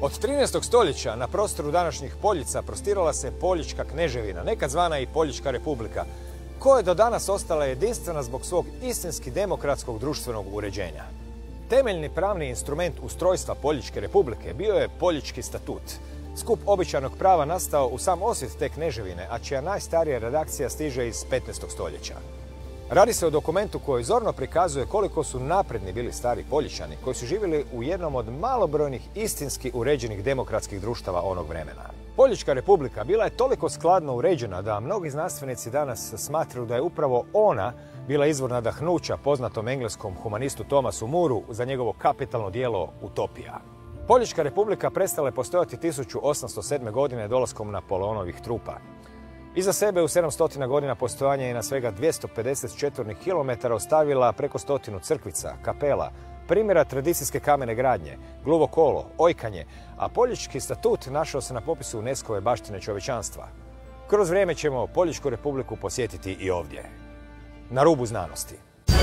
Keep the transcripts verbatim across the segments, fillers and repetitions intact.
Od trinaestog stoljeća na prostoru današnjih Poljica prostirala se Poljička kneževina, nekad zvana i Poljička republika, koja je do danas ostala jedinstvena zbog svog istinski demokratskog društvenog uređenja. Temeljni pravni instrument ustrojstva Poljičke republike bio je Poljički statut, skup običajnog prava nastao u sam osvit te kneževine, a čija najstarija redakcija stiže iz petnaestog stoljeća. Radi se o dokumentu koji zorno prikazuje koliko su napredni bili stari Poljičani, koji su živjeli u jednom od malobrojnih istinski uređenih demokratskih društava onog vremena. Poljička republika bila je toliko skladno uređena da mnogi znanstvenici danas smatraju da je upravo ona bila izvor nadahnuća poznatom engleskom humanistu Thomasu Mooreu za njegovo kapitalno djelo Utopija. Poljička republika prestala je postojati tisuću osamsto sedme. godine dolaskom Napoleonovih trupa. Iza sebe u sedamsto godina postojanja je na svega dvjesto pedeset četvornih kilometara ostavila preko stotinu crkvica, kapela, primjera tradicijske kamene gradnje, gluvo kolo, ojkanje, a Poljički statut našao se na popisu UNESCO-ve baštine čovječanstva. Kroz vrijeme ćemo Poljičku republiku posjetiti i ovdje. Na rubu znanosti.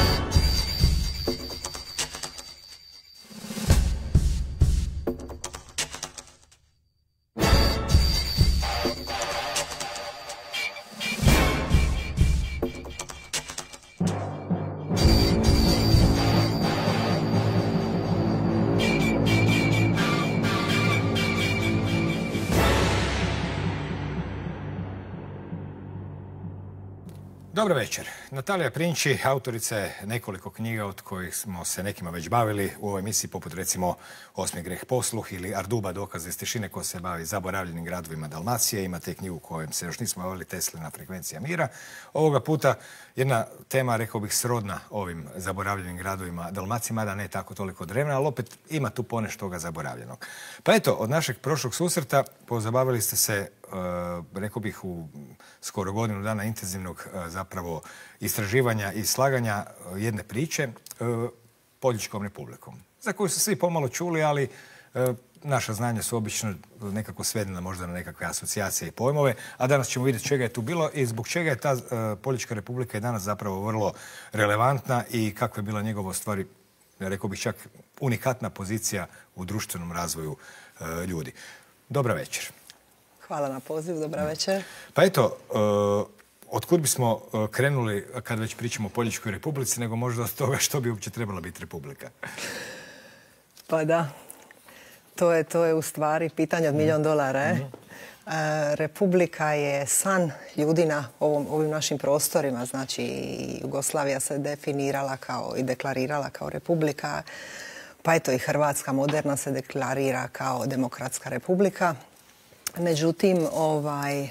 Dobro večer. Natalija Prinči, autorica je nekoliko knjiga od kojih smo se nekima već bavili u ovoj emisiji, poput recimo Osmi greh posluh ili Arduba, dokaz iz tišine, koja se bavi zaboravljenim gradovima Dalmacije. Imate knjigu kojom se još nismo bavili, Teslina frekvencija mira. Ovoga puta jedna tema, rekao bih, srodna ovim zaboravljenim gradovima Dalmacije, mada ne tako toliko drevna, ali opet ima tu ponešto zaboravljenog. Pa eto, od našeg prošlog susreta pozabavili ste se, rekao bih, u skoro godinu dana intenzivnog zapravo istraživanja i slaganja jedne priče Poljičkom republikom, za koju su svi pomalo čuli, ali naša znanja su obično nekako svedena možda na nekakve asocijacije i pojmove, a danas ćemo vidjeti čega je tu bilo i zbog čega je ta Poljička republika je danas zapravo vrlo relevantna i kakva je bila njegova, stvari, rekao bih, čak unikatna pozicija u društvenom razvoju ljudi. Dobra večer. Hvala na poziv, dobra večer. Pa eto, otkud bismo krenuli kad već pričamo o Poljičkoj republici, nego možda od toga što bi uopće trebala biti republika? Pa da, to je, to je u stvari pitanje od milijon dolara. Eh? Mm-hmm. Republika je san ljudi na ovom, ovim našim prostorima. Znači, Jugoslavija se definirala kao i deklarirala kao republika, pa eto i Hrvatska moderna se deklarira kao demokratska republika. Međutim, ovaj, e,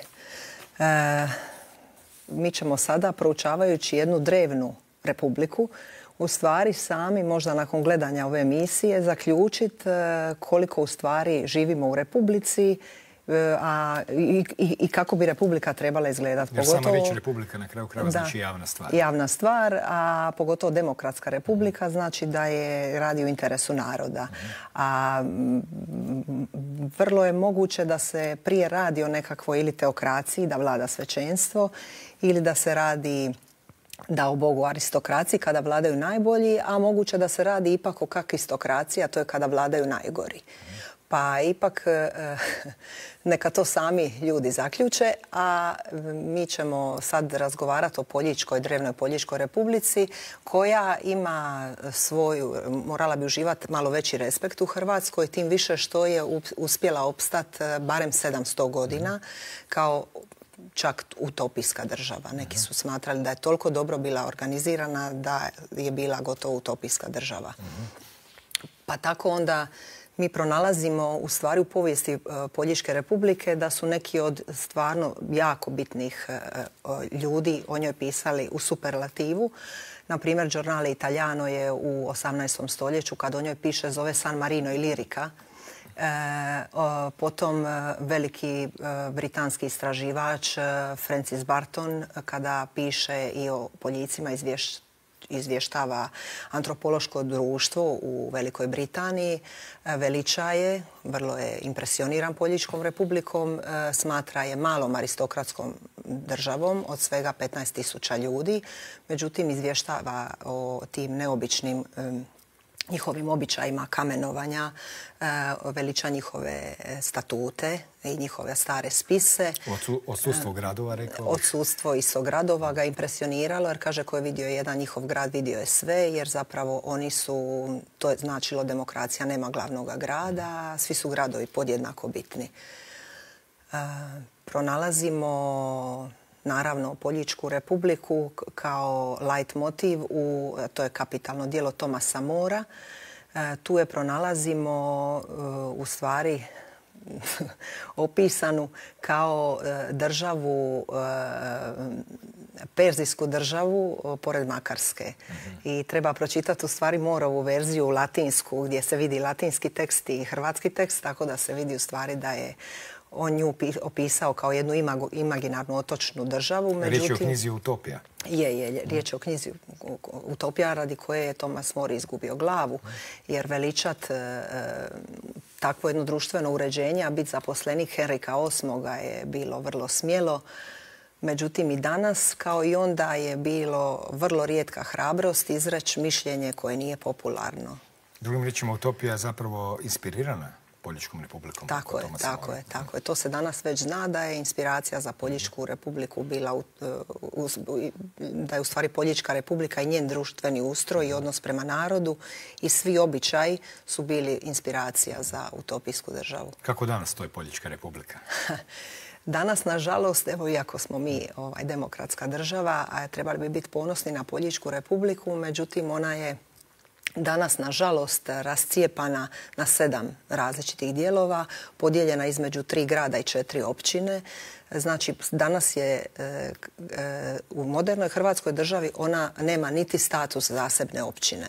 mi ćemo sada, proučavajući jednu drevnu republiku, u stvari sami, možda nakon gledanja ove emisije, zaključiti e, koliko u stvari živimo u republici, a i, i, i kako bi republika trebala izgledati. Jer sama riječ republika na kraju krajeva znači javna stvar. Javna stvar, a pogotovo demokratska republika mm. znači da je radi u interesu naroda. Mm. A vrlo je moguće da se prije radi o nekakvoj ili teokraciji, da vlada svećenstvo, ili da se radi da o Bogu aristokraciji kada vladaju najbolji, a moguće da se radi ipak o kakistokraciji, a to je kada vladaju najgori. Mm. Pa ipak neka to sami ljudi zaključe, a mi ćemo sad razgovarati o Poljičkoj, drevnoj Poljičkoj republici, koja ima svoju, morala bi uživati malo veći respekt u Hrvatskoj, tim više što je uspjela opstati barem sedamsto godina kao čak utopijska država. Neki su smatrali da je toliko dobro bila organizirana da je bila gotovo utopijska država. Pa tako onda mi pronalazimo u stvari u povijesti Poljičke republike da su neki od stvarno jako bitnih ljudi o njoj pisali u superlativu. Na primjer, Giornale Italiano je u osamnaestom stoljeću, kad o njoj piše, zove San Marino i lirika. E, potom veliki britanski istraživač Francis Barton, kada piše i o Poljicima, izvješća, izvještava antropološko društvo u Velikoj Britaniji, veliča je, vrlo je impresioniran Poljičkom republikom, smatra je malom aristokratskom državom od svega petnaest tisuća ljudi, međutim izvještava o tim neobičnim njihovim običajima kamenovanja, veliča njihove statute i njihove stare spise. Odsustvo gradova, rekao bih. Odsustvo isto gradova ga impresioniralo, jer kaže ko je vidio jedan njihov grad, vidio je sve, jer zapravo oni su, to je značilo demokracija nema glavnog grada, svi su gradovi podjednako bitni. Pronalazimo naravno Poljičku republiku kao light motiv, u, to je kapitalno djelo Thomasa Morea. E, tu je pronalazimo e, u stvari opisanu kao e, državu, e, perzijsku državu e, pored Makarske. Mm-hmm. I treba pročitati u stvari Moreovu verziju latinsku gdje se vidi latinski tekst i hrvatski tekst, tako da se vidi u stvari da je on nju opisao kao jednu imaginarnu otočnu državu. Međutim, riječ je o knjizi Utopija. Je, je, riječ je o knjizi Utopija, radi koje je Thomas More izgubio glavu, jer veličat e, takvo jedno društveno uređenje, a biti zaposlenik Henrika osmog je bilo vrlo smjelo. Međutim, i danas, kao i onda, je bilo vrlo rijetka hrabrost izreći mišljenje koje nije popularno. Drugim riječima, Utopija je zapravo inspirirana Poljičkom republikom. Tako je, tako je, tako je. To se danas već zna da je inspiracija za Poljičku republiku bila, u, u, da je u stvari Poljička republika i njen društveni ustroj i odnos prema narodu i svi običaji su bili inspiracija za utopijsku državu. Kako danas stoji Poljička republika? Danas, nažalost, evo, iako smo mi ovaj, demokratska država, a trebali bi biti ponosni na Poljičku republiku, međutim, ona je danas, nažalost, rascijepana na sedam različitih dijelova, podijeljena između tri grada i četiri općine. Znači, danas je e, e, u modernoj Hrvatskoj državi ona nema niti status zasebne općine,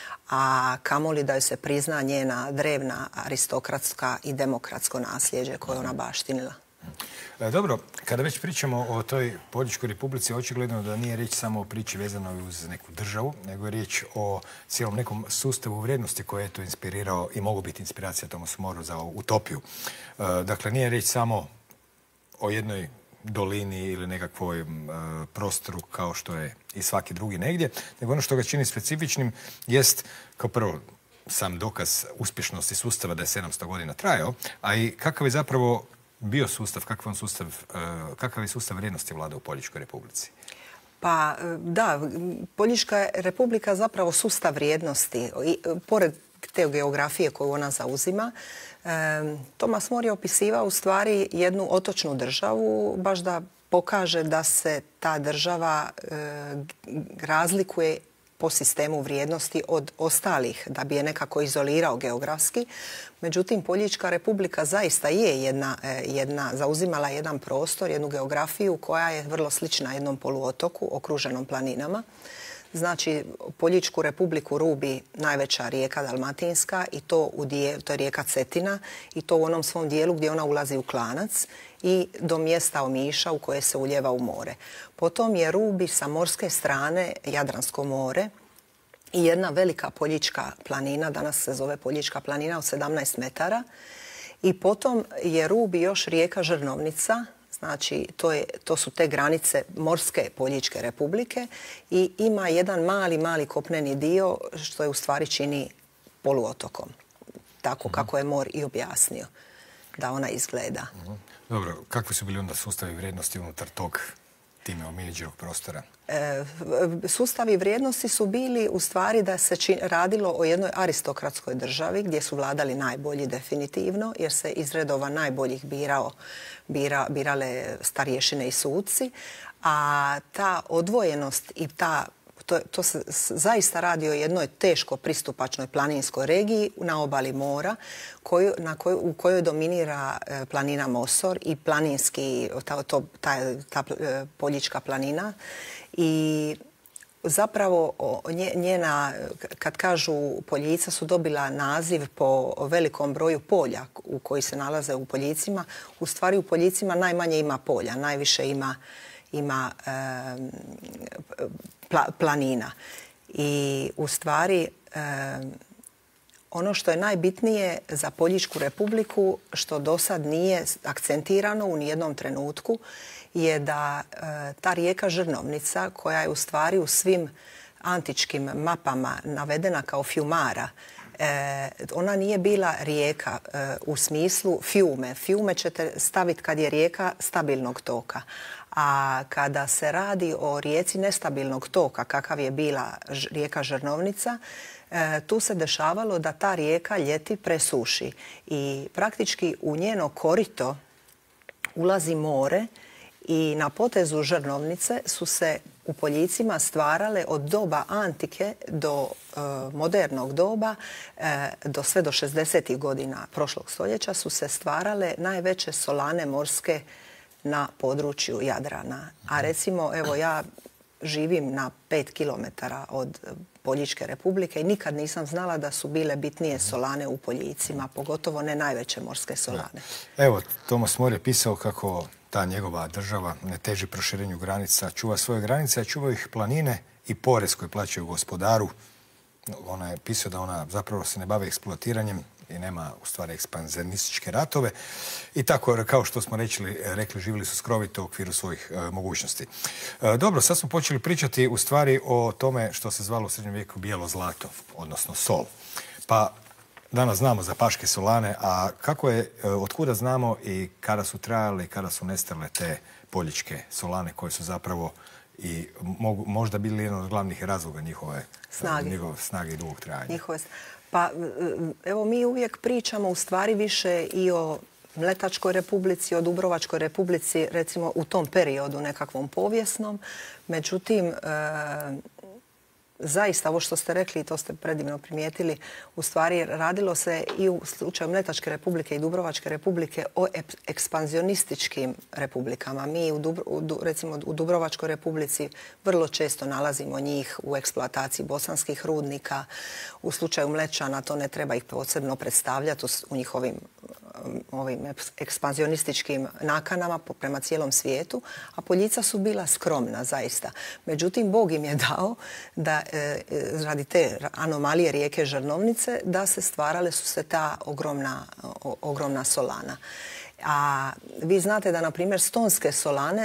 a kamoli da joj se prizna njena drevna aristokratska i demokratsko nasljeđe koje ona baštinila. Dobro, kada već pričamo o toj Poljičkoj republici, očigledno da nije riječ samo o priči vezanoj uz neku državu, nego je riječ o cijelom nekom sustavu vrijednosti koje je to inspirirao i mogu biti inspiracija Thomasu Moreu za utopiju. Dakle, nije riječ samo o jednoj dolini ili nekakvoj prostoru kao što je i svaki drugi negdje, nego ono što ga čini specifičnim jest, kao prvo, sam dokaz uspješnosti sustava da je sedamsto godina trajao, a i kakav je zapravo bio sustav, kakav, sustav, kakav je sustav vrijednosti vlada u Poljičkoj republici? Pa da, Poljička republika zapravo sustav vrijednosti. I, pored te geografije koju ona zauzima, e, Thomas More je opisivao u stvari jednu otočnu državu, baš da pokaže da se ta država e, razlikuje po sistemu vrijednosti od ostalih, da bi je nekako izolirao geografski. Međutim, Poljička republika zaista je jedna, jedna, zauzimala jedan prostor, jednu geografiju koja je vrlo slična jednom poluotoku okruženom planinama. Znači, Poljičku republiku rubi najveća rijeka Dalmatinska i to, u dijelu, to je rijeka Cetina i to u onom svom dijelu gdje ona ulazi u Klanac i do mjesta Omiša u koje se uljeva u more. Potom je rubi sa morske strane Jadransko more i jedna velika Poljička planina, danas se zove Poljička planina od sedamnaest metara. I potom je rubi još rijeka Žrnovnica, znači to, je, to su te granice morske Poljičke republike i ima jedan mali, mali kopneni dio što je u stvari čini poluotokom. Tako uh-huh. kako je More i objasnio da ona izgleda. Uh-huh. Dobro, kakvi su bili onda sustavi vrijednosti unutar tog time omijeđenog prostora? E, sustavi vrijednosti su bili u stvari da se čin, radilo o jednoj aristokratskoj državi gdje su vladali najbolji definitivno, jer se iz redova najboljih birao, bira, birale starješine i suci, a ta odvojenost i ta To, to se zaista radi o jednoj teško pristupačnoj planinskoj regiji na obali mora koju, na koju, u kojoj dominira planina Mosor i planinski, ta, to, ta, ta Poljička planina. I zapravo njena, kad kažu Poljica, su dobila naziv po velikom broju polja u koji se nalaze u Poljicima. U stvari u Poljicima najmanje ima polja, najviše ima ima e, pla, planina. I u stvari e, ono što je najbitnije za Poljičku republiku, što do sad nije akcentirano u nijednom trenutku, je da e, ta rijeka Žrnovnica, koja je u stvari u svim antičkim mapama navedena kao Fiumara, E, ona nije bila rijeka e, u smislu fiume. Fiume ćete staviti kad je rijeka stabilnog toka. A kada se radi o rijeci nestabilnog toka, kakav je bila rijeka Žrnovnica, e, tu se dešavalo da ta rijeka ljeti presuši. I praktički u njeno korito ulazi more i na potezu Žrnovnice su se u Poljicima stvarale od doba antike do e, modernog doba, e, do sve do šezdesetih godina prošlog stoljeća su se stvarale najveće solane morske na području Jadrana. A recimo, evo ja živim na pet kilometara od Poljičke Republike i nikad nisam znala da su bile bitnije solane u Poljicima, pogotovo ne najveće morske solane. Evo, Tomas More je pisao kako ta njegova država ne teži proširenju granica, čuva svoje granice, a čuvaju ih planine i porez koji plaćaju gospodaru. Ona je pisao da ona zapravo se ne bavi eksploatiranjem i nema u stvari ekspanzionističke ratove. I tako, kao što smo rekli, rekli živjeli su skrovito u okviru svojih e, mogućnosti. E, dobro, sad smo počeli pričati u stvari o tome što se zvalo u srednjem vijeku bijelo zlato, odnosno sol. Pa danas znamo za paške solane, a kako je, otkuda znamo i kada su trajale i kada su nestale te poljičke solane koje su zapravo i mogu, možda bili jedan od glavnih razloga njihove snage, njihove snage i dugog trajanja? Njihove, pa evo mi uvijek pričamo u stvari više i o Mletačkoj republici, o Dubrovačkoj republici, recimo u tom periodu nekakvom povijesnom. Međutim, e, zaista, ovo što ste rekli, to ste predivno primijetili, u stvari radilo se i u slučaju Mletačke republike i Dubrovačke republike o ekspanzionističkim republikama. Mi, u Dubro, u, recimo u Dubrovačkoj republici, vrlo često nalazimo njih u eksploataciji bosanskih rudnika. U slučaju Mlečana to ne treba ih posebno predstavljati u njihovim ovim ekspanzionističkim nakanama prema cijelom svijetu, a Poljica su bila skromna, zaista. Međutim, Bog im je dao da e, radi te anomalije rijeke Žrnovnice da se stvarale su se ta ogromna, o, ogromna solana. A vi znate da, na primjer, stonske solane,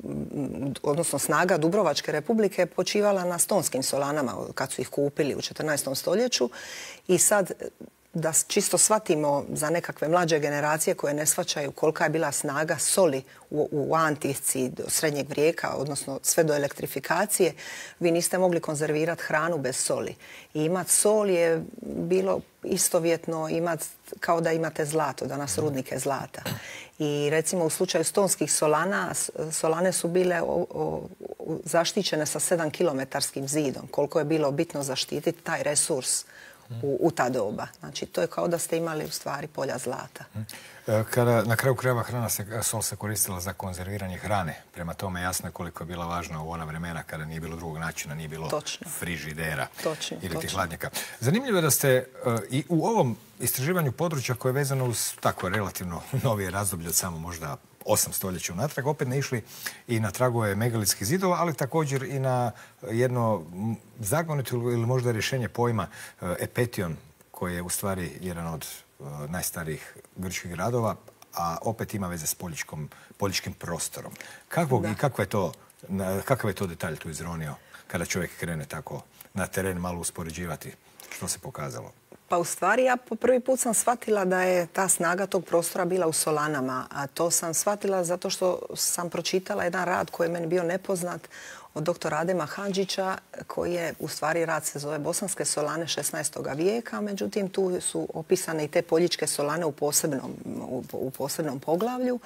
odnosno snaga Dubrovačke republike je počivala na stonskim solanama kad su ih kupili u četrnaestom stoljeću i sad da čisto shvatimo za nekakve mlađe generacije koje ne shvaćaju kolika je bila snaga soli u, u antici do srednjeg vijeka, odnosno sve do elektrifikacije, vi niste mogli konzervirati hranu bez soli. I imati sol je bilo istovjetno imati kao da imate zlato, danas rudnike zlata. I recimo u slučaju stonskih solana, solane su bile o, o, zaštićene sa sedam kilometarskim zidom. Koliko je bilo bitno zaštititi taj resurs U, u ta doba. Znači, to je kao da ste imali u stvari polja zlata. Kada na kraju krajeva hrana se, sol se koristila za konzerviranje hrane, prema tome jasno je koliko je bila važna u ona vremena kada nije bilo drugog načina, nije bilo točno. frižidera točno, ili tih točno. hladnjaka. Zanimljivo je da ste uh, i u ovom istraživanju područja koje je vezano uz tako relativno novije razdoblje od samo možda osam stoljeća unatrag, opet ne išli i na tragove megalitskih zidova, ali također i na jedno zagonito ili možda rješenje pojma Epetion, koji je u stvari jedan od najstarijih grčkih gradova, a opet ima veze s poljičkom, poljičkim prostorom. Kakvog, i kako je to, kakav je to detalj tu izronio kada čovjek krene tako na teren malo uspoređivati? Što se pokazalo? Pa u stvari ja po prvi put sam shvatila da je ta snaga tog prostora bila u solanama, a to sam shvatila zato što sam pročitala jedan rad koji je meni bio nepoznat od doktora Adema Handžića, koji je u stvari rad se zove Bosanske solane šesnaestog vijeka, međutim tu su opisane i te poljičke solane u posebnom, u, u posebnom poglavlju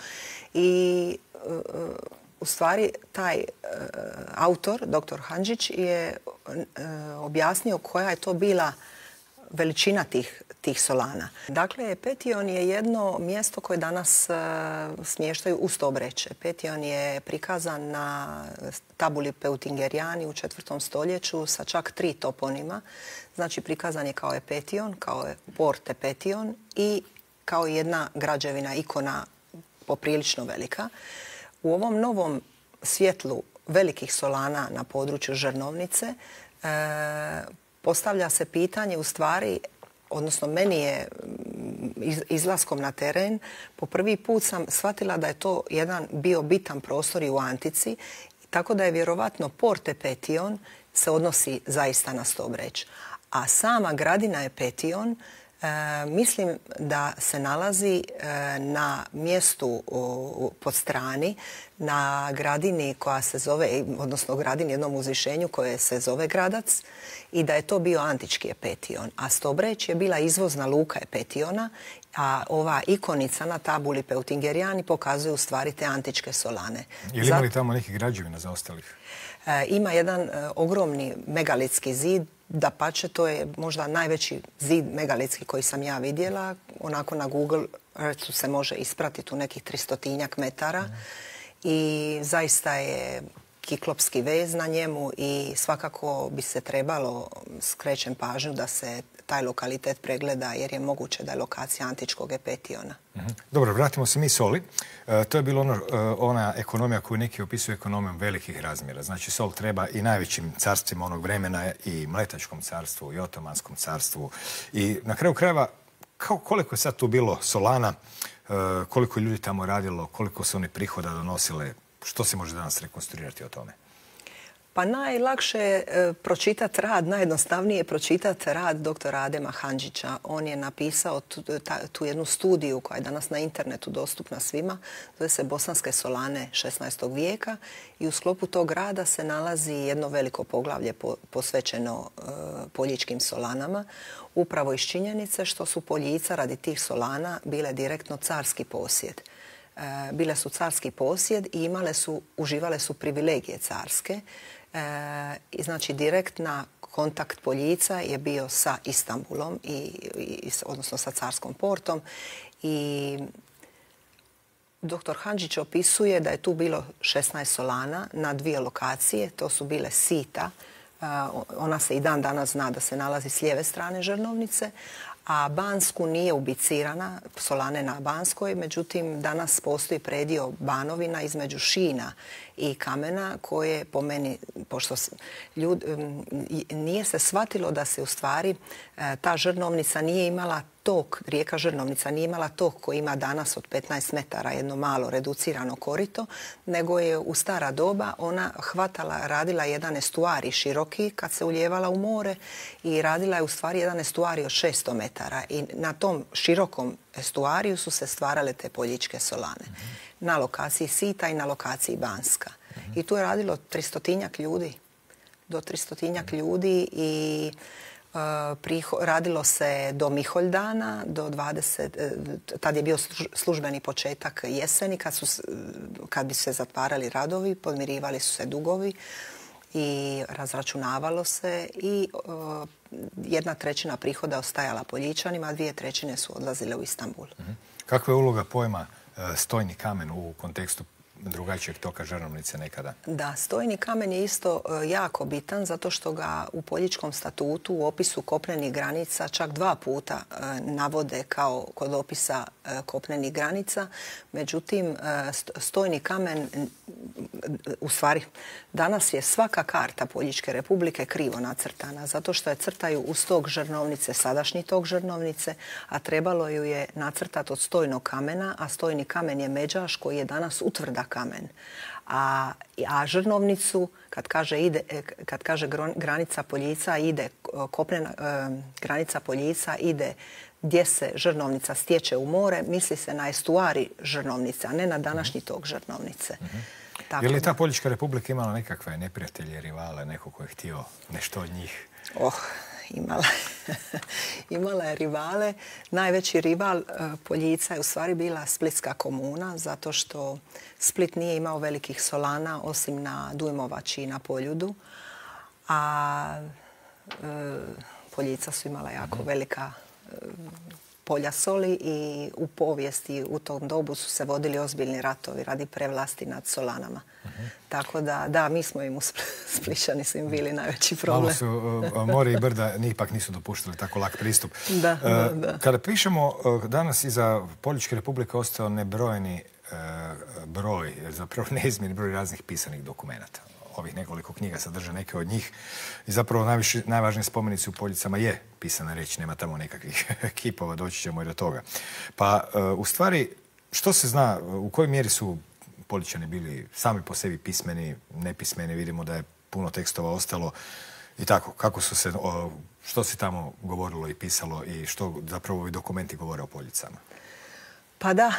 i u stvari taj e, autor, doktor Handžić, je e, objasnio koja je to bila veličina tih, tih solana. Dakle, Epetion je jedno mjesto koje danas uh, smještaju u Stobreće. Epetion je prikazan na tabuli Peutingeriani u četvrtom stoljeću sa čak tri toponima. Znači, prikazan je kao Epetion, kao port Epetion i kao jedna građevina, ikona poprilično velika. U ovom novom svjetlu velikih solana na području Žrnovnice uh, postavlja se pitanje u stvari, odnosno meni je izlaskom na teren, po prvi put sam shvatila da je to jedan bio bitan prostor i u antici, tako da je vjerovatno port Epetion se odnosi zaista na Stobreć. A sama gradina Epetion, E, mislim da se nalazi e, na mjestu u, pod strani, na gradini koja se zove, odnosno gradini jednom uzvišenju koje se zove Gradac, i da je to bio antički Epetion. A Stobreć je bila izvozna luka Epetiona, a ova ikonica na tabuli Peutingerijani pokazuje u stvari te antičke solane. Je li imali tamo nekih građevina zaostalih? E, ima jedan e, ogromni megalitski zid. Dapače, to je možda najveći zid megalitski koji sam ja vidjela. Onako na Google Earthu se može ispratiti u nekih tristotinjak metara. Mm. I zaista je kiklopski vez na njemu i svakako bi se trebalo, skrećem pažnju, da se taj lokalitet pregleda jer je moguće da je lokacija antičkog Epetiona. Mm-hmm. Dobro, vratimo se mi Soli. E, to je bila ono, e, ona ekonomija koju neki opisuju ekonomijom velikih razmjera. Znači, Sol treba i najvećim carstvima onog vremena, i Mletačkom carstvu, i Otomanskom carstvu. I na kraju krajeva, kao, koliko je sad tu bilo Solana, e, koliko je ljudi tamo radilo, koliko su oni prihoda donosile, što se može danas rekonstruirati o tome? Pa najlakše je e, pročitati rad, najjednostavnije je pročitati rad doktora Adema Handžića. On je napisao tu, ta, tu jednu studiju koja je danas na internetu dostupna svima. Zove se Bosanske solane šesnaestog vijeka i u sklopu tog rada se nalazi jedno veliko poglavlje po, posvećeno e, poljičkim solanama. Upravo iz činjenice što su Poljica radi tih solana bile direktno carski posjed. Bile su carski posjed i imale su, uživale su privilegije carske. E, i znači direktna kontakt Poljica je bio sa Istanbulom, i, i, odnosno sa carskom portom. I doktor Handžić opisuje da je tu bilo šesnaest solana na dvije lokacije. To su bile sita. E, ona se i dan danas zna da se nalazi s lijeve strane Žrnovnice, a Bansku nije ubicirana, solane na Banskoj, međutim danas postoji predio Banovina između Šina i Kamena koje po meni, pošto ljud, nije se shvatilo da se u stvari ta Žrnovnica nije imala tok, rijeka Žrnovnica nije imala tok koji ima danas od petnaest metara, jedno malo reducirano korito, nego je u stara doba ona hvatala, radila jedan estuari široki kad se uljevala u more i radila je u stvari jedan estuari od šesto metara. I na tom širokom estuariju su se stvarale te poljičke solane. Mm-hmm. Na lokaciji Sita i na lokaciji Banska. Mm-hmm. I tu je radilo tristotinjak ljudi. Do tristotinjak ljudi i uh, priho, radilo se do Miholdana, do dvadeset, tad je bio službeni početak jeseni, kad, su, kad bi se zatvarali radovi, podmirivali su se dugovi i razračunavalo se i uh, jedna trećina prihoda ostajala Poljičanima, a dvije trećine su odlazile u Istanbul. Mm-hmm. Kakva je uloga pojma uh, stojni kamen u kontekstu drugačijeg toka Žrnovnice nekada? Da, stojni kamen je isto uh, jako bitan zato što ga u Poljičkom statutu u opisu kopnenih granica čak dva puta uh, navode kao kod opisa uh, kopnenih granica. Međutim, uh, stojni kamen, u stvari, danas je svaka karta Poljičke republike krivo nacrtana zato što je crtaju uz tog Žrnovnice, sadašnji tog Žrnovnice, a trebalo ju je nacrtati od stojnog kamena, a stojni kamen je međaš koji je danas utvrda kamen. A, a Žrnovnicu, kad kaže, ide, kad kaže granica Poljica, ide kopnena eh, granica Poljica, ide gdje se Žrnovnica stječe u more, misli se na estuari Žrnovnice, a ne na današnji tok Žrnovnice. Mm-hmm. Tako je li ta Poljička republika imala nekakve neprijatelje, rivale, neko ko je htio nešto od njih? Oh, imala, imala je rivale. Najveći rival Poljica je u stvari bila Splitska komuna, zato što Split nije imao velikih solana osim na Dujmovači i na Poljudu. A e, Poljica su imala jako mm-hmm. velika e, polja soli i u povijesti u tom dobu su se vodili ozbiljni ratovi radi prevlasti nad solanama. Uh-huh. Tako da, da, mi smo im u Spličani su im bili najveći problem. Malo su, uh, more i brda ipak nisu dopuštali tako lak pristup. Da, uh, da, da. Kada pišemo, uh, danas iza Poljičke republike ostao nebrojeni uh, broj, zapravo neizmjerni broj raznih pisanih dokumenata. Ovih nekoliko knjiga sadrže neke od njih. I zapravo najviše, najvažnije spomenice u Poljicama je pisana reč, nema tamo nekakvih kipova, doći ćemo i do toga. Pa u stvari, što se zna, u kojoj mjeri su Poličani bili sami po sebi pismeni, nepismeni? Vidimo da je puno tekstova ostalo i tako. Kako su se, o, što se tamo govorilo i pisalo i što zapravo ovi dokumenti govore o Poljicama? Pa da,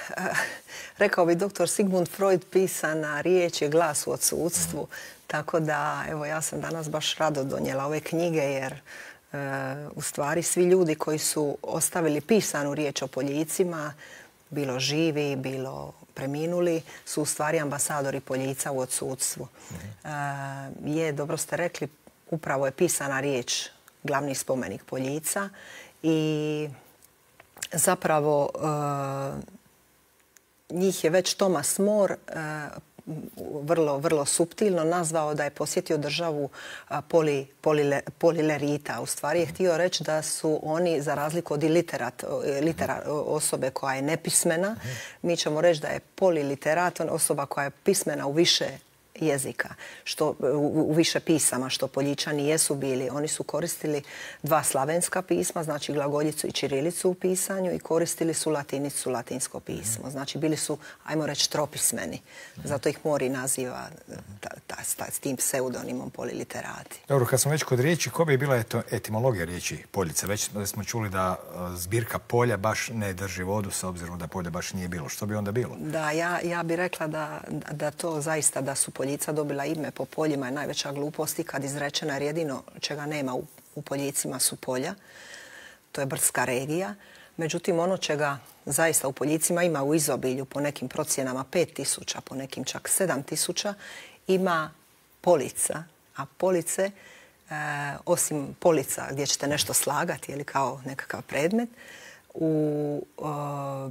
rekao bi doktor Sigmund Freud, pisana riječ je glas u odsudstvu. Mm. Tako da, evo, ja sam danas baš rado donijela ove knjige jer e, u stvari svi ljudi koji su ostavili pisanu riječ o Poljicima, bilo živi, bilo preminuli, su u stvari ambasadori Poljica u odsudstvu. Mm. E, je, dobro ste rekli, upravo je pisana riječ glavni spomenik Poljica i zapravo uh, njih je već Thomas More uh, vrlo, vrlo suptilno nazvao da je posjetio državu uh, poli, polile, polilerita. U stvari je htio reći da su oni, za razliku od literat, litera, osobe koja je nepismena, mi ćemo reći da je poliliterat, osoba koja je pismena u više jezika, što, u, u više pisama, što Poljičani jesu bili. Oni su koristili dva slavenska pisma, znači glagoljicu i ćirilicu u pisanju i koristili su latinicu, latinsko pismo. Znači bili su, ajmo reći, tropismeni. Zato ih Mori naziva ta, ta, ta, s tim pseudonimom poliliterati. Dobro, kad smo već kod riječi, ko bi bila eto, etimologija riječi Poljica? Već smo čuli da zbirka polja baš ne drži vodu, s obzirom da polja baš nije bilo. Što bi onda bilo? Da, ja, ja bih rekla da, da to zaista, da su Poljica dobila ime po poljima je najveća glupost i kad izrečena, jer jedino čega nema u, u Poljicima su polja. To je brdska regija. Međutim, ono čega zaista u Poljicima ima u izobilju, po nekim procjenama pet tisuća, po nekim čak sedam tisuća, ima polica. A police, e, osim polica gdje ćete nešto slagati ili kao nekakav predmet, u, o,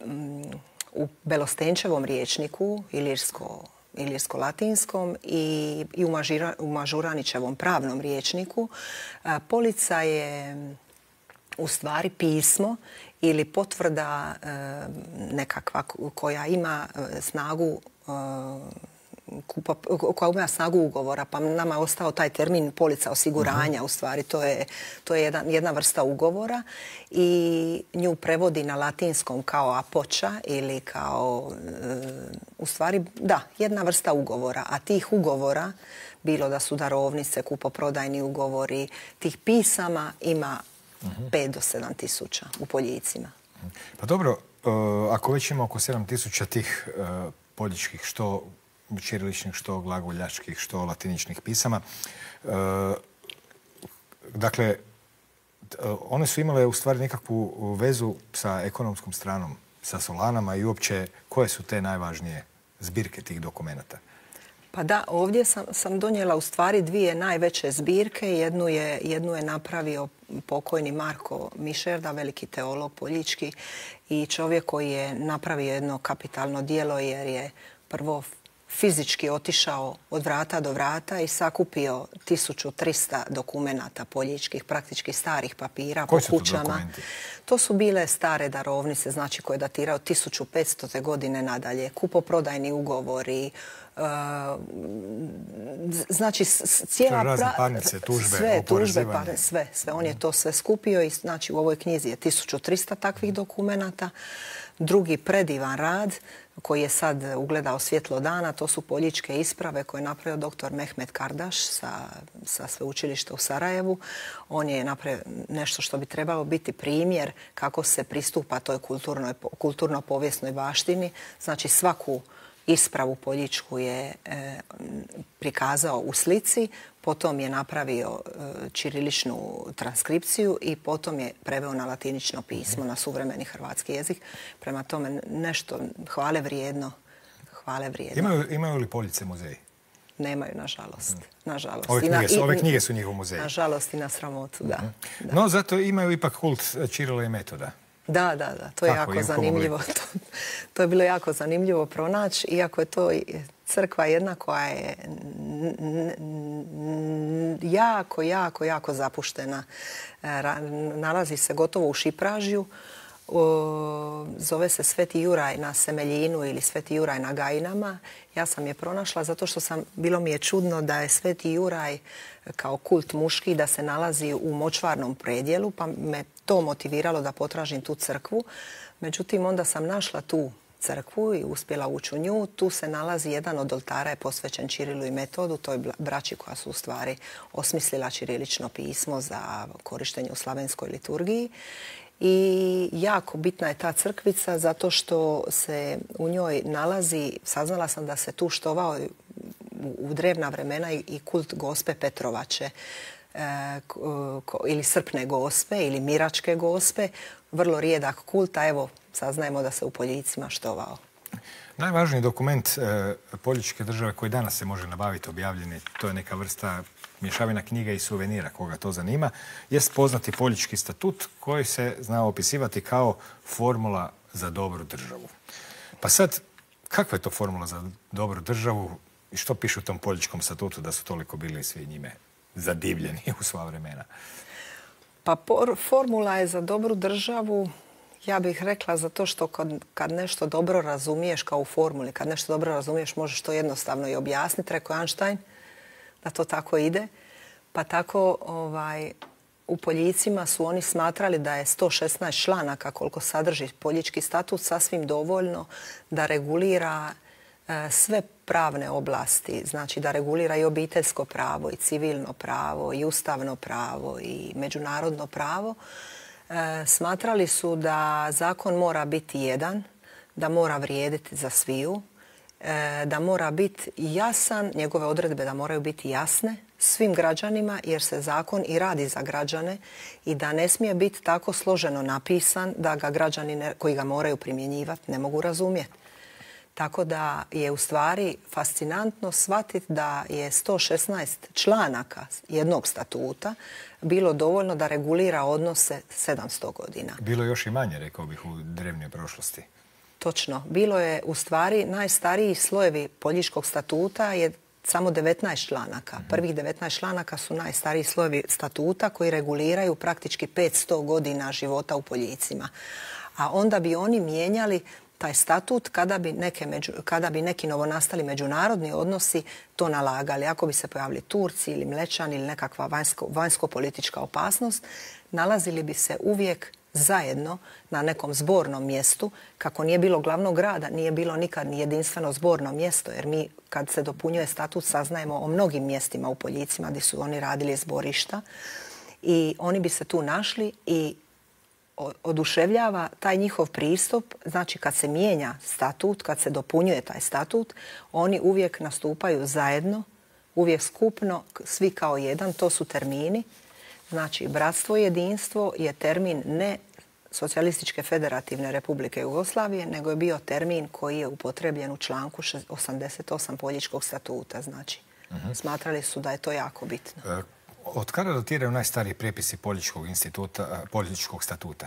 u Belostenčevom rječniku, ilirsko ilirsko-latinskom i, i u, Mažira, u Mažuranićevom pravnom rječniku, a, polica je u stvari pismo ili potvrda e, nekakva koja ima snagu e, Kupa, koja ima snagu ugovora, pa nama je ostao taj termin polica osiguranja. Uh-huh. U stvari to je, to je jedna, jedna vrsta ugovora i nju prevodi na latinskom kao apoča ili kao, e, u stvari, da, jedna vrsta ugovora. A tih ugovora, bilo da su darovnice, kupoprodajni ugovori, tih pisama ima uh-huh. pet do sedam tisuća u Poljicima. Pa dobro, uh, ako već ima oko sedam tisuća tih uh, poljičkih, što ćiriličnih, što glagoljačkih, što latiničnih pisama. E, dakle, one su imale u stvari nekakvu vezu sa ekonomskom stranom, sa Solanama i uopće koje su te najvažnije zbirke tih dokumenata? Pa da, ovdje sam, sam donijela u stvari dvije najveće zbirke. Jednu je, jednu je napravio pokojni Marko Mišerda, veliki teolog poljički i čovjek koji je napravio jedno kapitalno djelo jer je prvo fizički otišao od vrata do vrata i sakupio tisuću trista dokumenata poljičkih, praktički starih papira po kućama. To, to su bile stare darovnice, znači koje datiraju tisuću petstote godine nadalje, kupoprodajni ugovori, uh, znači cijela razne parnice, tužbe, sve, tužbe, parnice, sve, sve. On je to sve skupio i znači u ovoj knjizi je tisuću trista takvih dokumenata. Drugi predivan rad koji je sad ugledao svjetlo dana, to su poljičke isprave koje je napravio doktor Mehmet Kardaš sa, sa sveučilišta u Sarajevu. On je napravio nešto što bi trebalo biti primjer kako se pristupa toj kulturno-povijesnoj baštini. Znači svaku ispravu poljičku je e, prikazao u slici, potom je napravio e, ćiriličnu transkripciju i potom je preveo na latinično pismo, na suvremeni hrvatski jezik. Prema tome nešto hvale vrijedno. Hvale vrijedno. Imaju, imaju li Poljice muzeji? Nemaju, nažalost. nažalost. Ove knjige, na, ove knjige su njihov muzej. Nažalost i na sramotu, da. Uh-huh. da. No, zato imaju ipak kult Čirila i Metoda. Da, da, da. To je Tako, jako zanimljivo. To, to je bilo jako zanimljivo pronaći, iako je to crkva jedna koja je jako, jako, jako zapuštena. Nalazi se gotovo u Šipražju. Zove se Sveti Juraj na Semeljinu ili Sveti Juraj na Gajinama. Ja sam je pronašla zato što sam, bilo mi je čudno da je Sveti Juraj kao kult muški da se nalazi u močvarnom predjelu, pa me to motiviralo da potražim tu crkvu. Međutim, onda sam našla tu crkvu i uspjela ući u nju. Tu se nalazi jedan od oltara je posvećen Čirilu i Metodu, toj braći koja su u stvari osmislila ćirilično pismo za korištenje u slavenskoj liturgiji. I jako bitna je ta crkvica zato što se u njoj nalazi, saznala sam da se tu štovao u drevna vremena i kult Gospe Petrovače ili Srpne Gospe ili Miračke Gospe. Vrlo rijedak kult, a evo saznajemo da se u Poljicima štovao. Najvažniji dokument e, Poljičke države koji danas se može nabaviti objavljeni, to je neka vrsta mješavina knjiga i suvenira, koga to zanima, jest poznati Poljički statut koji se zna opisivati kao formula za dobru državu. Pa sad, kakva je to formula za dobru državu i što piše u tom Poljičkom statutu da su toliko bili svi njime zadivljeni u sva vremena? Pa por, formula je za dobru državu, ja bih rekla zato što kad, kad nešto dobro razumiješ kao u formuli, kad nešto dobro razumiješ možeš to jednostavno i objasniti, rekao Einstein da to tako ide. Pa tako ovaj, u Poljicima su oni smatrali da je sto šesnaest članaka koliko sadrži Poljički statut sasvim dovoljno da regulira e, sve pravne oblasti, znači da regulira i obiteljsko pravo i civilno pravo i ustavno pravo i međunarodno pravo. E, smatrali su da zakon mora biti jedan, da mora vrijediti za sviju, e, da mora biti jasan, njegove odredbe da moraju biti jasne svim građanima jer se zakon i radi za građane i da ne smije biti tako složeno napisan da ga građani ne, koji ga moraju primjenjivati ne mogu razumjeti. Tako da je u stvari fascinantno shvatiti da je sto šesnaest članaka jednog statuta bilo dovoljno da regulira odnose sedamsto godina. Bilo je još i manje, rekao bih, u drevnoj prošlosti. Točno. Bilo je u stvari najstariji slojevi Poljičkog statuta je samo devetnaest članaka. Mm-hmm. Prvih devetnaest članaka su najstariji slojevi statuta koji reguliraju praktički petsto godina života u Poljicima. A onda bi oni mijenjali taj statut kada bi, neke među, kada bi neki novonastali međunarodni odnosi to nalagali. Ako bi se pojavili Turci ili Mlečani ili nekakva vanjsko, vanjsko-politička opasnost, nalazili bi se uvijek zajedno na nekom zbornom mjestu. Kako nije bilo glavnog grada, nije bilo nikad ni jedinstveno zborno mjesto, jer mi kad se dopunjuje statut saznajemo o mnogim mjestima u Poljicima gdje su oni radili zborišta i oni bi se tu našli i oduševljava taj njihov pristup, znači kad se mijenja statut, kad se dopunjuje taj statut, oni uvijek nastupaju zajedno, uvijek skupno, svi kao jedan, to su termini. Znači, bratstvo i jedinstvo je termin ne Socijalističke federativne republike Jugoslavije, nego je bio termin koji je upotrebljen u članku osamdeset osam Poljičkog statuta. Znači, uh-huh. Smatrali su da je to jako bitno. E, od kada datiraju najstariji prijepisi Poljičkog instituta, Poljičkog statuta?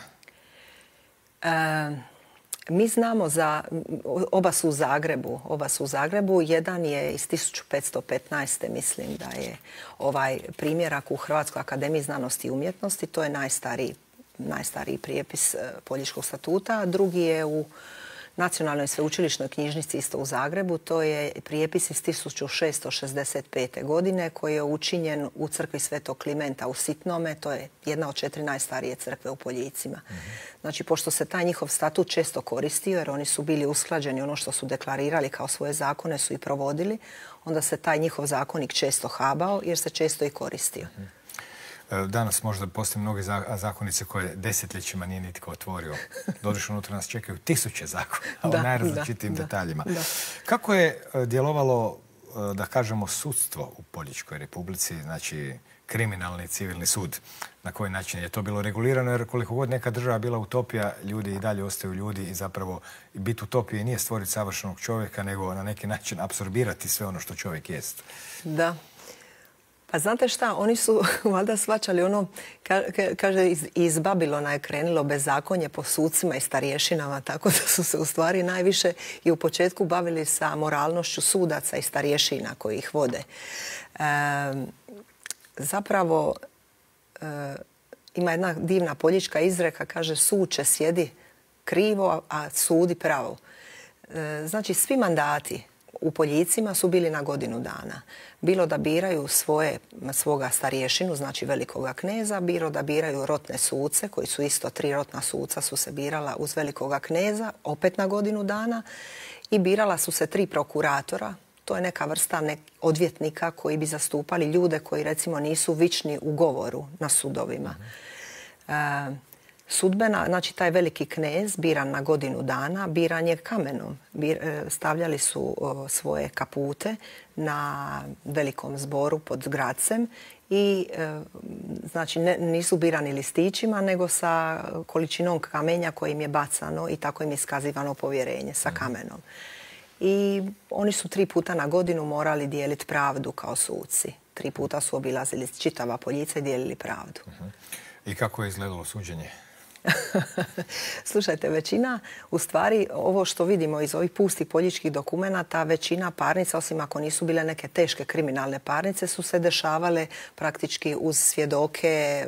E, mi znamo za, oba su u Zagrebu, oba su u Zagrebu, jedan je iz tisuću petsto petnaeste. mislim da je ovaj primjerak u Hrvatskoj akademiji znanosti i umjetnosti, to je najstariji, najstariji prijepis Poljičkog statuta, a drugi je u Nacionalnoj sveučilišnoj knjižnici isto u Zagrebu, to je prijepis iz tisuću šesto šezdeset pete. godine koji je učinjen u crkvi Svetog Klimenta u Sitnome, to je jedna od četiri najstarije crkve u Poljicima. Mm-hmm. Znači, pošto se taj njihov statut često koristio, jer oni su bili usklađeni, ono što su deklarirali kao svoje zakone su i provodili, onda se taj njihov zakonik često habao jer se često i koristio. Mm-hmm. Danas možda postoje mnoge zakonice koje desetljećima nije nitko otvorio. Doduše, unutra nas čekaju tisuće zakona o najrazličitijim da, detaljima. Da. Kako je djelovalo, da kažemo, sudstvo u Poljičkoj republici, znači kriminalni i civilni sud? Na koji način je to bilo regulirano? Jer koliko god neka država bila utopija, ljudi i dalje ostaju ljudi i zapravo biti utopije nije stvoriti savršenog čovjeka, nego na neki način apsorbirati sve ono što čovjek jest. Da. Pa znate šta, oni su valjda shvaćali ono, kaže, iz, iz Babilona je krenilo bezakonje po sucima i starješinama, tako da su se u stvari najviše i u početku bavili sa moralnošću sudaca i starješina koji ih vode. E, zapravo, e, ima jedna divna poljička izreka, kaže suče sjedi krivo, a sudi pravo. E, znači, svi mandati u Poljicima su bili na godinu dana. Bilo da biraju svoje, svoga starješinu, znači velikoga kneza, bilo da biraju rotne suce, koji su isto tri rotna suca su se birala uz velikoga kneza, opet na godinu dana, i birala su se tri prokuratora. To je neka vrsta nek odvjetnika koji bi zastupali ljude koji recimo nisu vični u govoru na sudovima. E, Sudbena, znači taj veliki knez, biran na godinu dana, biran je kamenom. Bir, stavljali su o, svoje kapute na velikom zboru pod Gradcem i e, znači ne, nisu birani listićima, nego sa količinom kamenja koje im je bacano i tako im je iskazivano povjerenje sa kamenom. I oni su tri puta na godinu morali dijeliti pravdu kao suci. Tri puta su obilazili čitava Poljica i dijelili pravdu. Uh-huh. I kako je izgledalo suđenje? Slušajte, većina, u stvari, ovo što vidimo iz ovih pustih poljičkih dokumenata, većina parnica, osim ako nisu bile neke teške kriminalne parnice, su se dešavale praktički uz svjedoke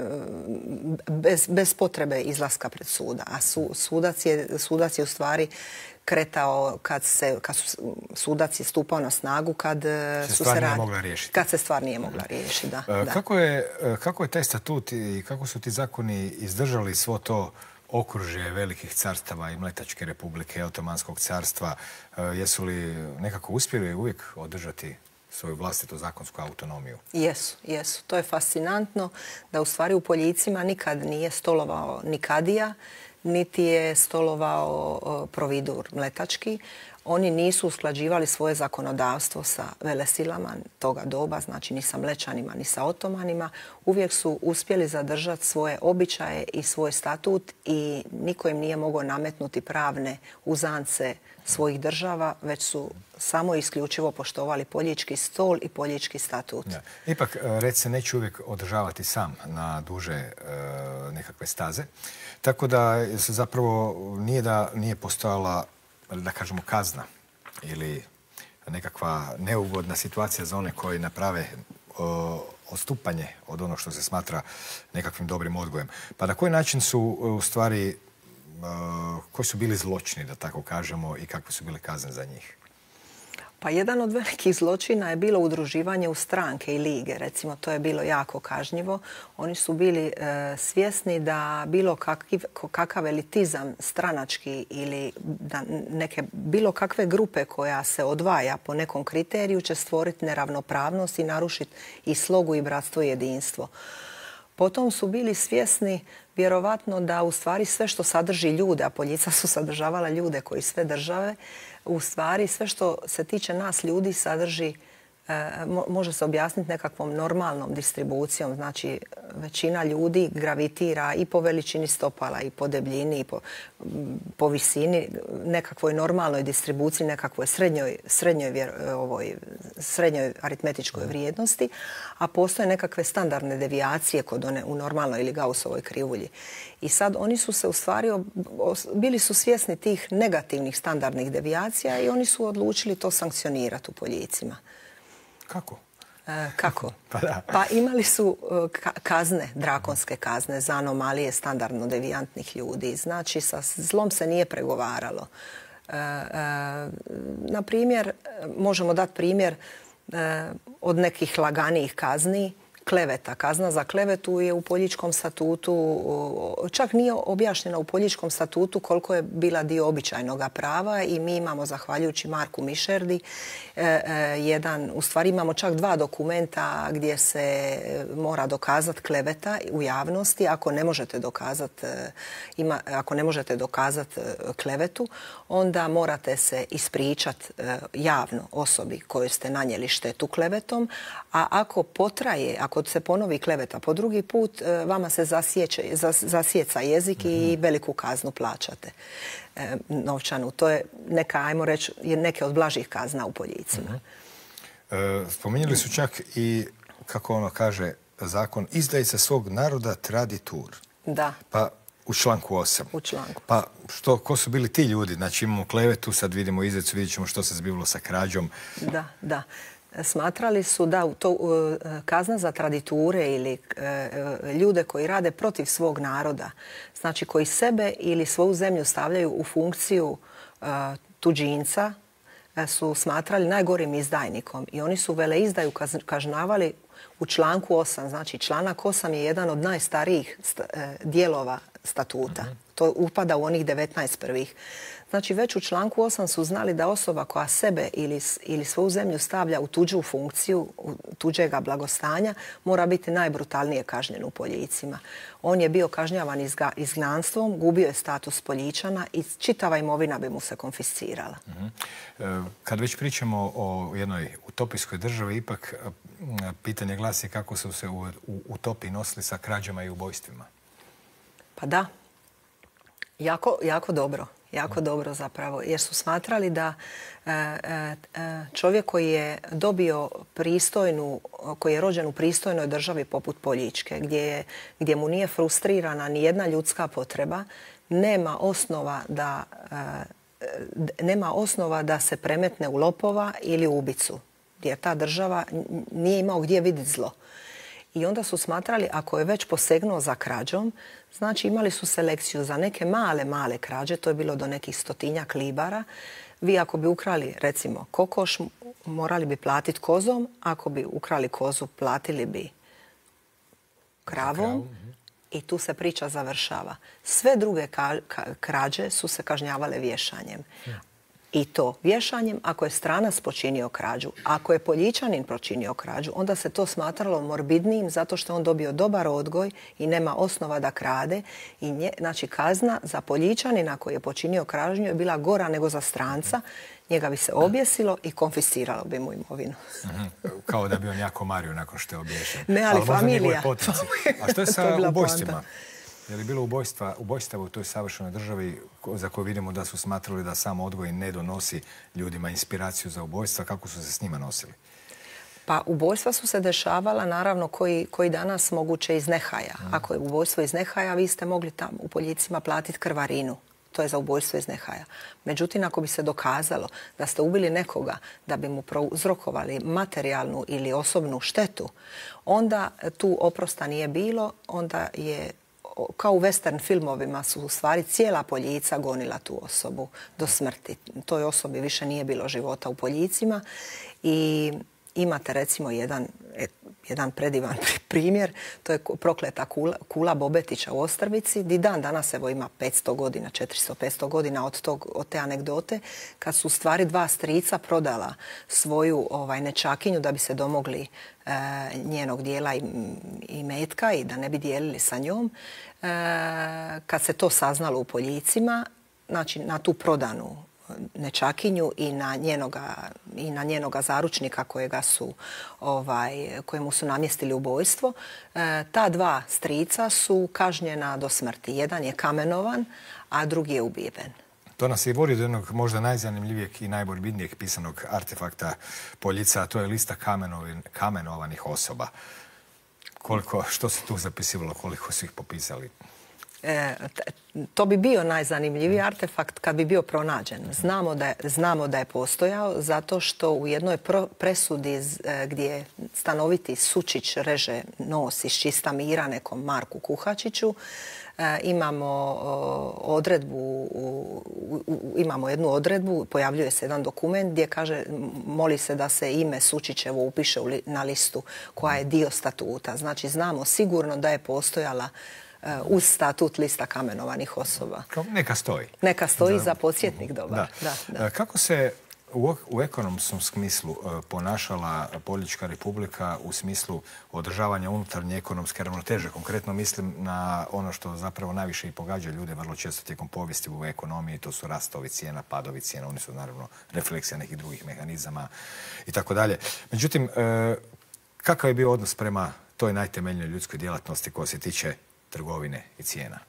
bez, bez potrebe izlaska pred suda. A su, sudac, je, sudac je u stvari kretao kad, se, kad su sudac je stupao na snagu kad se su stvar se nije radi, mogla riješiti. Kad se stvar nije mogla riješiti, da. E, da. Kako, je, kako je taj statut i kako su ti zakoni izdržali svo to okružje velikih carstava i Mletačke republike, Otomanskog carstva? E, jesu li nekako uspjeli uvijek održati svoju vlastitu zakonsku autonomiju? Jesu, jesu. To je fascinantno da u stvari u Poljicima nikad nije stolovao ni kadija, niti je stolovao providur mletački. Oni nisu usklađivali svoje zakonodavstvo sa velesilama toga doba, znači ni sa Mlečanima, ni sa Otomanima. Uvijek su uspjeli zadržati svoje običaje i svoj statut i niko im nije mogao nametnuti pravne uzance svojih država, već su samo isključivo poštovali poljički stol i poljički statut. Ja. Ipak, red se neće uvijek održavati sam na duže e, nekakve staze. Tako da se zapravo nije da nije postojala, da kažemo, kazna ili nekakva neugodna situacija za one koji naprave o, odstupanje od onog što se smatra nekakvim dobrim odgojem. Pa na koji način su u stvari, o, koji su bili zločini, da tako kažemo, i kakve su bile kazne za njih? Pa jedan od velikih zločina je bilo udruživanje u stranke i lige. Recimo, to je bilo jako kažnjivo. Oni su bili e, svjesni da bilo kakav, kakav elitizam stranački ili da neke, bilo kakve grupe koja se odvaja po nekom kriteriju će stvoriti neravnopravnost i narušiti i slogu i bratstvo i jedinstvo. Potom su bili svjesni vjerovatno da u stvari sve što sadrži ljude, a Poljica su sadržavala ljude koji sve države, u stvari sve što se tiče nas ljudi sadrži, e, može se objasniti nekakvom normalnom distribucijom. Znači, većina ljudi gravitira i po veličini stopala, i po debljini, i po, po visini, nekakvoj normalnoj distribuciji, nekakvoj srednjoj, srednjoj, ovoj, srednjoj aritmetičkoj vrijednosti, a postoje nekakve standardne devijacije kod one u normalnoj ili Gaussovoj krivulji. I sad oni su se u stvari, bili su svjesni tih negativnih standardnih devijacija i oni su odlučili to sankcionirati u Poljicima. Kako? E, kako? Pa, da. Pa imali su kazne, drakonske kazne za anomalije standardno devijantnih ljudi. Znači, sa zlom se nije pregovaralo. E, e, na primjer, možemo dati primjer e, od nekih laganijih kazni. Kleveta. Kazna za klevetu je u Poljičkom statutu, čak nije objašnjena u Poljičkom statutu koliko je bila dio običajnog prava i mi imamo, zahvaljujući Marku Mišerdi, jedan, u stvari imamo čak dva dokumenta gdje se mora dokazati kleveta u javnosti. Ako ne možete dokazati, ima, ako ne možete dokazati klevetu, onda morate se ispričati javno osobi kojoj ste nanijeli štetu klevetom, a ako potraje, ako se ponovi kleveta po drugi put, vama se zasjeće, zas, zasjeca jezik i veliku kaznu plaćate e, novčanu. To je neka, ajmo reći, neke od blažih kazna u Poljicima. E, spominjali su čak i, kako ono kaže zakon, izdajica svog naroda traditur. Da. Pa u članku osam. U članku. Pa što, ko su bili ti ljudi? Znači imamo klevetu, sad vidimo izdecu, vidjet ćemo što se zbivalo sa krađom. Da, da. Smatrali su da to kazna za traditure ili ljude koji rade protiv svog naroda, znači koji sebe ili svoju zemlju stavljaju u funkciju tuđinca, su smatrali najgorim izdajnikom i oni su veleizdaju kažnjavali u članku osam. Znači, članak osam je jedan od najstarijih dijelova statuta. To upada u onih devetnaest prvih. Znači, već u članku osam su znali da osoba koja sebe ili, ili svoju zemlju stavlja u tuđu funkciju, u tuđega blagostanja, mora biti najbrutalnije kažnjen u Poljicima. On je bio kažnjavan izga, izgnanstvom, gubio je status Poljičana i čitava imovina bi mu se konfiscirala. Uh-huh. Kad već pričamo o jednoj utopijskoj državi, ipak pitanje glasi kako su se u, u utopiji nosili sa krađama i ubojstvima. Pa da, jako, jako dobro. Jako dobro zapravo, jer su smatrali da e, e, čovjek koji je dobio pristojnu, koji je rođen u pristojnoj državi poput Poljičke, gdje, je, gdje mu nije frustrirana ni jedna ljudska potreba, nema osnova da, e, nema osnova da se premetne u lopova ili u ubicu, jer ta država nije imao gdje vidjeti zlo. I onda su smatrali, ako je već posegnuo za krađom, znači imali su selekciju za neke male, male krađe, to je bilo do nekih stotinjak libara. Vi ako bi ukrali, recimo, kokoš, morali bi platiti kozom, ako bi ukrali kozu, platili bi kravom i tu se priča završava. Sve druge krađe su se kažnjavale vješanjem. I to vješanjem ako je stranac počinio krađu. Ako je Poljičanin počinio krađu, onda se to smatralo morbidnijim zato što on dobio dobar odgoj i nema osnova da krade. I nje, znači kazna za Poljičanina koji je počinio krađu je bila gora nego za stranca. Njega bi se objesilo i konfisciralo bi mu imovinu. Mm-hmm. Kao da bi on jako mario nakon što je obješen. Ne, ali, ali familija. A što je sa ubojstvima? Je li bilo ubojstva, ubojstava u toj savršenoj državi za koju vidimo da su smatrali da samo odgoj ne donosi ljudima inspiraciju za ubojstva? Kako su se s njima nosili? Pa ubojstva su se dešavala naravno koji, koji danas moguće iz nehaja. Mm. Ako je ubojstvo iz nehaja, vi ste mogli tamo u Poljicima platiti krvarinu. To je za ubojstvo iz nehaja. Međutim, ako bi se dokazalo da ste ubili nekoga da bi mu prouzrokovali materijalnu ili osobnu štetu, onda tu oprosta nije bilo, onda je kao u western filmovima su u stvari cijela Poljica gonila tu osobu do smrti. Toj osobi više nije bilo života u Poljicima i imate recimo jedan, jedan predivan primjer, to je prokleta kula, kula Bobetića u Ostrvici, di dan danas evo ima petsto godina, četiristo petsto godina od, tog, od te anegdote, kad su u stvari dva strica prodala svoju ovaj, nečakinju da bi se domogli e, njenog dijela i, i metka i da ne bi dijelili sa njom. E, kad se to saznalo u Poljicima, znači na tu prodanu nečakinju i na njenoga, i na njenoga zaručnika kojega su, ovaj, kojemu su namjestili ubojstvo. E, ta dva strica su kažnjena do smrti. Jedan je kamenovan, a drugi je ubijen. To nas i vodi do jednog možda najzanimljivijeg i najmorbidnijeg pisanog artefakta Poljica, a to je lista kamenovanih osoba. Koliko, što se tu zapisivalo, koliko su ih popisali? E, to bi bio najzanimljiviji artefakt kad bi bio pronađen. Znamo da je, znamo da je postojao zato što u jednoj pro, presudi e, gdje stanoviti Sučić reže nos iz čista mira nekom Marku Kuhačiću, e, imamo o, odredbu, u, u, imamo jednu odredbu, pojavljuje se jedan dokument gdje kaže, moli se da se ime Sučićevo upiše li, na listu koja je dio statuta. Znači znamo sigurno da je postojala uz statut lista kamenovanih osoba. Neka stoji. Neka stoji da, za podsjetnik dobar. Da. Da, da. Kako se u, u ekonomskom smislu ponašala Poljička republika u smislu održavanja unutarnje ekonomske ravnoteže? Konkretno mislim na ono što zapravo najviše i pogađa ljude vrlo često tijekom povijesti u ekonomiji. To su rastovi cijena, padovi cijena. Oni su naravno refleksija nekih drugih mehanizama i tako dalje. Međutim, kakav je bio odnos prema toj najtemeljnoj ljudskoj djelatnosti koja se tiče trgovine i cijena?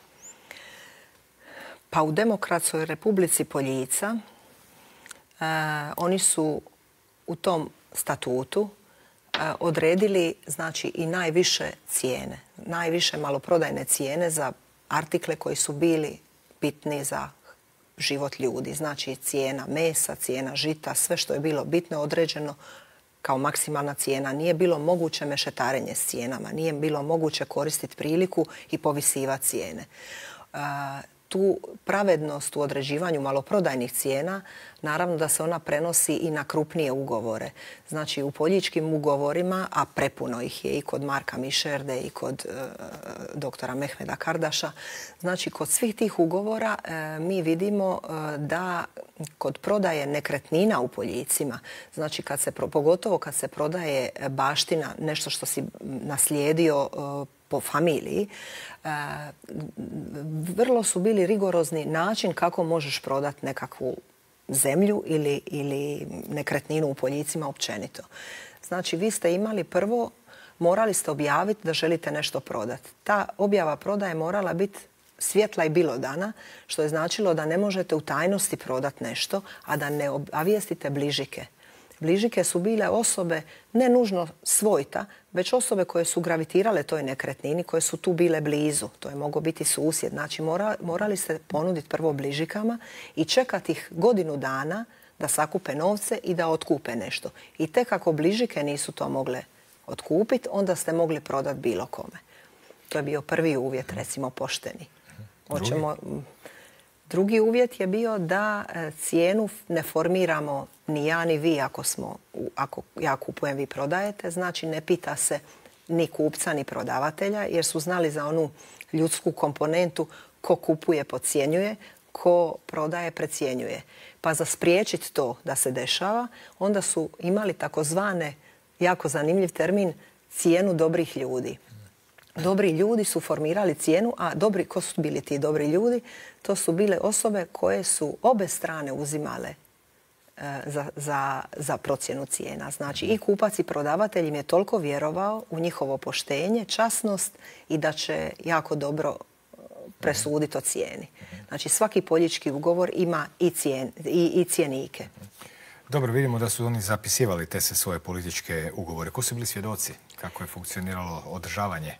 Pa u Demokratskoj republici Poljica e, oni su u tom statutu e, odredili znači i najviše cijene, najviše maloprodajne cijene za artikle koji su bili bitni za život ljudi. Znači cijena mesa, cijena žita, sve što je bilo bitno određeno kao maksimalna cijena. Nije bilo moguće mešetarenje s cijenama, nije bilo moguće koristiti priliku i povisivati cijene. tu pravednost u određivanju maloprodajnih cijena, naravno da se ona prenosi i na krupnije ugovore. Znači u poljičkim ugovorima, a prepuno ih je i kod Marka Mišerde i kod e, doktora Mehmeda Kardaša, znači kod svih tih ugovora e, mi vidimo e, da kod prodaje nekretnina u Poljicima, znači kad se, pogotovo kad se prodaje baština, nešto što si naslijedio e, po familiji, e, vrlo su bili rigorozni način kako možeš prodati nekakvu zemlju ili, ili nekretninu u Poljicima općenito. Znači, vi ste imali prvo, morali ste objaviti da želite nešto prodati. Ta objava prodaje morala biti svjetla i bilodana, što je značilo da ne možete u tajnosti prodati nešto, a da ne obavijestite bližike. Bližike su bile osobe ne nužno svojta, već osobe koje su gravitirale toj nekretnini, koje su tu bile blizu. To je mogao biti susjed. Znači mora, morali ste ponuditi prvo bližikama i čekati ih godinu dana da sakupe novce i da otkupe nešto. I tek ako bližike nisu to mogle otkupiti, onda ste mogli prodati bilo kome. To je bio prvi uvjet, recimo pošteni. Hoćemo... Drugi uvjet je bio da cijenu ne formiramo ni ja ni vi ako, smo, ako ja kupujem, vi prodajete. Znači ne pita se ni kupca ni prodavatelja jer su znali za onu ljudsku komponentu ko kupuje podcjenjuje, ko prodaje precjenjuje. Pa za spriječiti to da se dešava onda su imali takozvane, jako zanimljiv termin, cijenu dobrih ljudi. Dobri ljudi su formirali cijenu, a dobri, ko su bili ti dobri ljudi? To su bile osobe koje su obe strane uzimale e, za, za, za procjenu cijena. Znači i kupac i prodavatelj im je toliko vjerovao u njihovo poštenje, časnost i da će jako dobro presuditi o cijeni. Znači svaki poljički ugovor ima i, cijen, i, i cijenike. Dobro, vidimo da su oni zapisivali te se svoje političke ugovore. Ko su bili svjedoci? Kako je funkcioniralo održavanje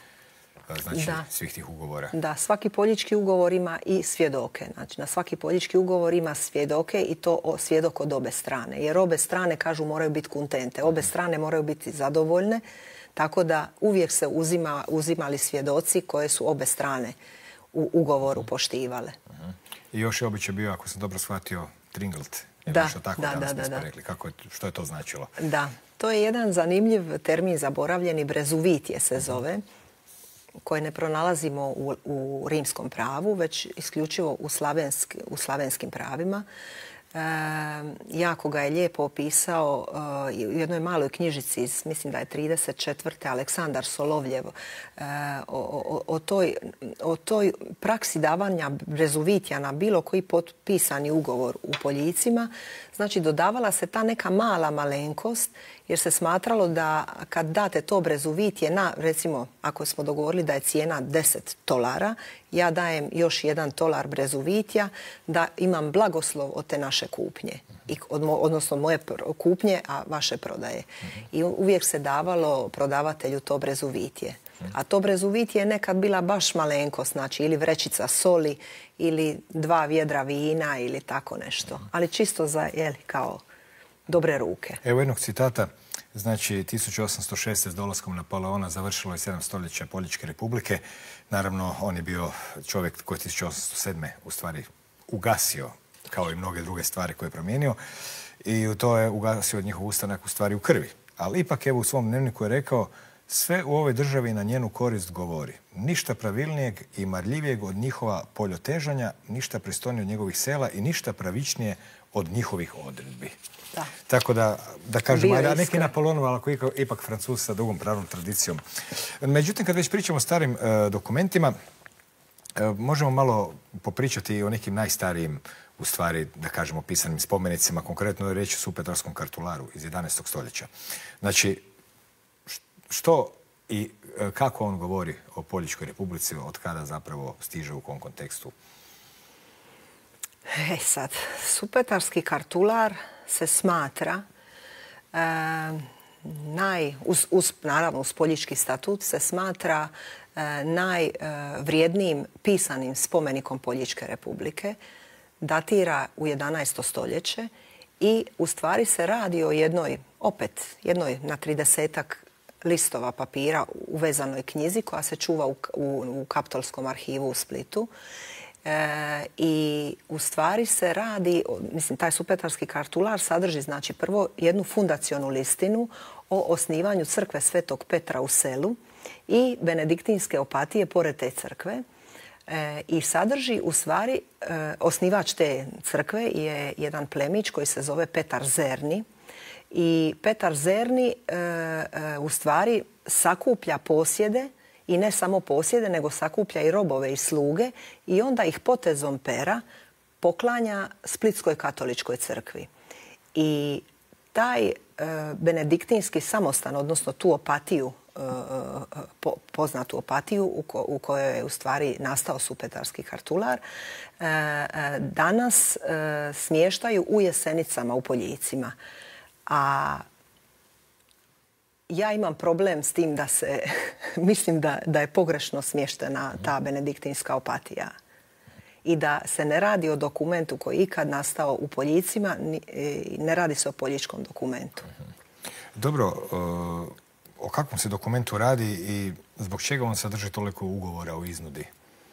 znači, da. svih tih ugovora? Da, svaki poljički ugovor ima i svjedoke. Znači, na svaki poljički ugovor ima svjedoke i to o, svjedok od obe strane. Jer obe strane, kažu, moraju biti kontente. Obe strane moraju biti zadovoljne. Tako da uvijek se uzima, uzimali svjedoci koje su obe strane u ugovoru poštivale. Uh-huh. I još je običaj bio, ako sam dobro shvatio, tringelt. Da, tako da, da, da, da. Rekli. Kako je, što je to značilo? Da, to je jedan zanimljiv termin zaboravljeni, brezuvitje se zove, koje ne pronalazimo u, u rimskom pravu, već isključivo u, slavensk, u slavenskim pravima. E, jako ga je lijepo opisao e, u jednoj maloj knjižici, iz, mislim da je trideset četvrte Aleksandar Solovljev, e, o, o, o, toj, o toj praksi davanja brezuvitja na bilo koji potpisani ugovor u Poljicima. Znači, dodavala se ta neka mala malenkost, jer se smatralo da kad date to brezuvitje na, recimo, ako smo dogovorili da je cijena deset tolara, ja dajem još jedan tolar brezuvitja da imam blagoslov od te naše kupnje, I, odnosno moje kupnje, a vaše prodaje. I uvijek se davalo prodavatelju to brezuvitje. A to brezuvitje je nekad bila baš malenkost, znači ili vrećica soli, ili dva vjedra vina, ili tako nešto. Ali čisto za, jeli, kao dobre ruke. Evo jednog citata. Znači, tisuću osamsto šeste s dolaskom Napoleona završilo je sedam stoljeća Poljičke republike. Naravno, on je bio čovjek koji je tisuću osamsto sedme u stvari ugasio, kao i mnoge druge stvari koje je promijenio. I to je ugasio od njihov ustanak u stvari u krvi. Ali ipak, evo, u svom dnevniku je rekao: sve u ovoj državi na njenu korist govori. Ništa pravilnijeg i marljivijeg od njihova poljotežanja, ništa pristojnije od njegovih sela i ništa pravičnije od njihovih odredbi. Da. Tako da, da kažemo, a neki Napoleonov, ali ako ipak Francuz sa dugom pravnom tradicijom. Međutim, kad već pričamo o starim e, dokumentima, e, možemo malo popričati o nekim najstarijim, u stvari, da kažemo, pisanim spomenicima. Konkretno je reći o Supetarskom kartularu iz jedanaestog stoljeća. Znači, što i kako on govori o Poljičkoj republici, od kada zapravo stiže u kom kontekstu? E sad, Supetarski kartular se smatra, e, naj, uz, uz, naravno uz Poljički statut, se smatra e, najvrijednijim pisanim spomenikom Poljičke republike. Datira u jedanaesto stoljeće i u stvari se radi o jednoj, opet, jednoj na tridesetak listova papira u vezanoj knjizi koja se čuva u, u, u Kaptolskom arhivu u Splitu. E, I u stvari se radi, mislim, taj supetarski kartular sadrži, znači, prvo jednu fundacionu listinu o osnivanju crkve Svetog Petra u selu i benediktinske opatije pored te crkve. E, I sadrži, u stvari, e, osnivač te crkve je jedan plemić koji se zove Petar Zerni. I Petar Zerni e, e, u stvari sakuplja posjede, i ne samo posjede, nego sakuplja i robove i sluge i onda ih potezom pera poklanja Splitskoj katoličkoj crkvi. I taj e, benediktinski samostan, odnosno tu opatiju, e, po, poznatu opatiju u, ko, u kojoj je u stvari nastao supetarski kartular, e, e, danas e, smještaju u Jesenicama, u Poljicima. A ja imam problem s tim da se, mislim da, da je pogrešno smještena ta benediktinska opatija. I da se ne radi o dokumentu koji je ikad nastao u Poljicima, ne radi se o poljičkom dokumentu. Dobro, o kakvom se dokumentu radi i zbog čega on sadrži toliko ugovora o iznudi?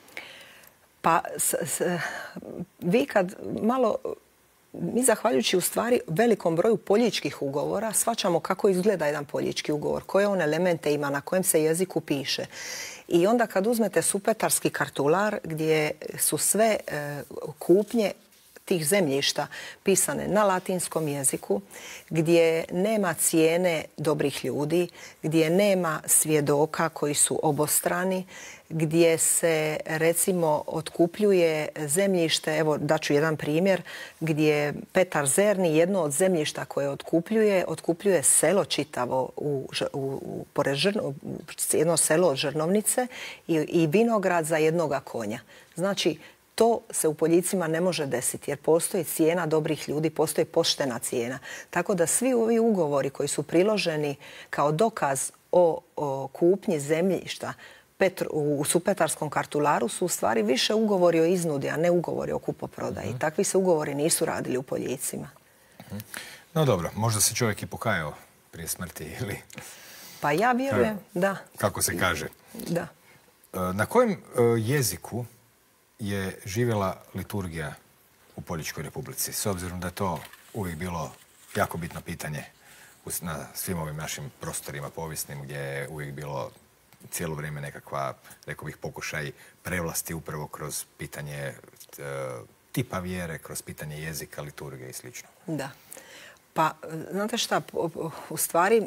Pa, s, s, vi kad malo... Mi, zahvaljujući u stvari velikom broju poljičkih ugovora, shvaćamo kako izgleda jedan poljički ugovor, koje on elemente ima, na kojem se jeziku piše. I onda kad uzmete supetarski kartular, gdje su sve e, kupnje tih zemljišta pisane na latinskom jeziku, gdje nema cijene dobrih ljudi, gdje nema svjedoka koji su obostrani, gdje se recimo otkupljuje zemljište, evo daću jedan primjer, gdje Petar Zerni jedno od zemljišta koje otkupljuje, otkupljuje selo čitavo, u, u, pored Žrno, jedno selo od Žrnovnice i, i vinograd za jednoga konja. Znači, to se u Poljicima ne može desiti jer postoji cijena dobrih ljudi, postoji poštena cijena. Tako da svi ovi ugovori koji su priloženi kao dokaz o, o kupnji zemljišta Petru, u supetarskom kartularu su u stvari više ugovori o iznudi, a ne ugovori o kupoprodaji. Mm-hmm. Takvi se ugovori nisu radili u Poljicima. Mm-hmm. No dobro, možda se čovjek i pokajao prije smrti ili... Pa ja vjerujem, da. Kako se kaže. Da. Na kojem jeziku je živjela liturgija u Poljičkoj Republici? S obzirom da je to uvijek bilo jako bitno pitanje na svim ovim našim prostorima povijesnim gdje je uvijek bilo cijelo vrijeme nekakva, rekao bih, pokušaj prevlasti upravo kroz pitanje e, tipa vjere, kroz pitanje jezika, liturgije i sl. Da. Pa, znate šta, u stvari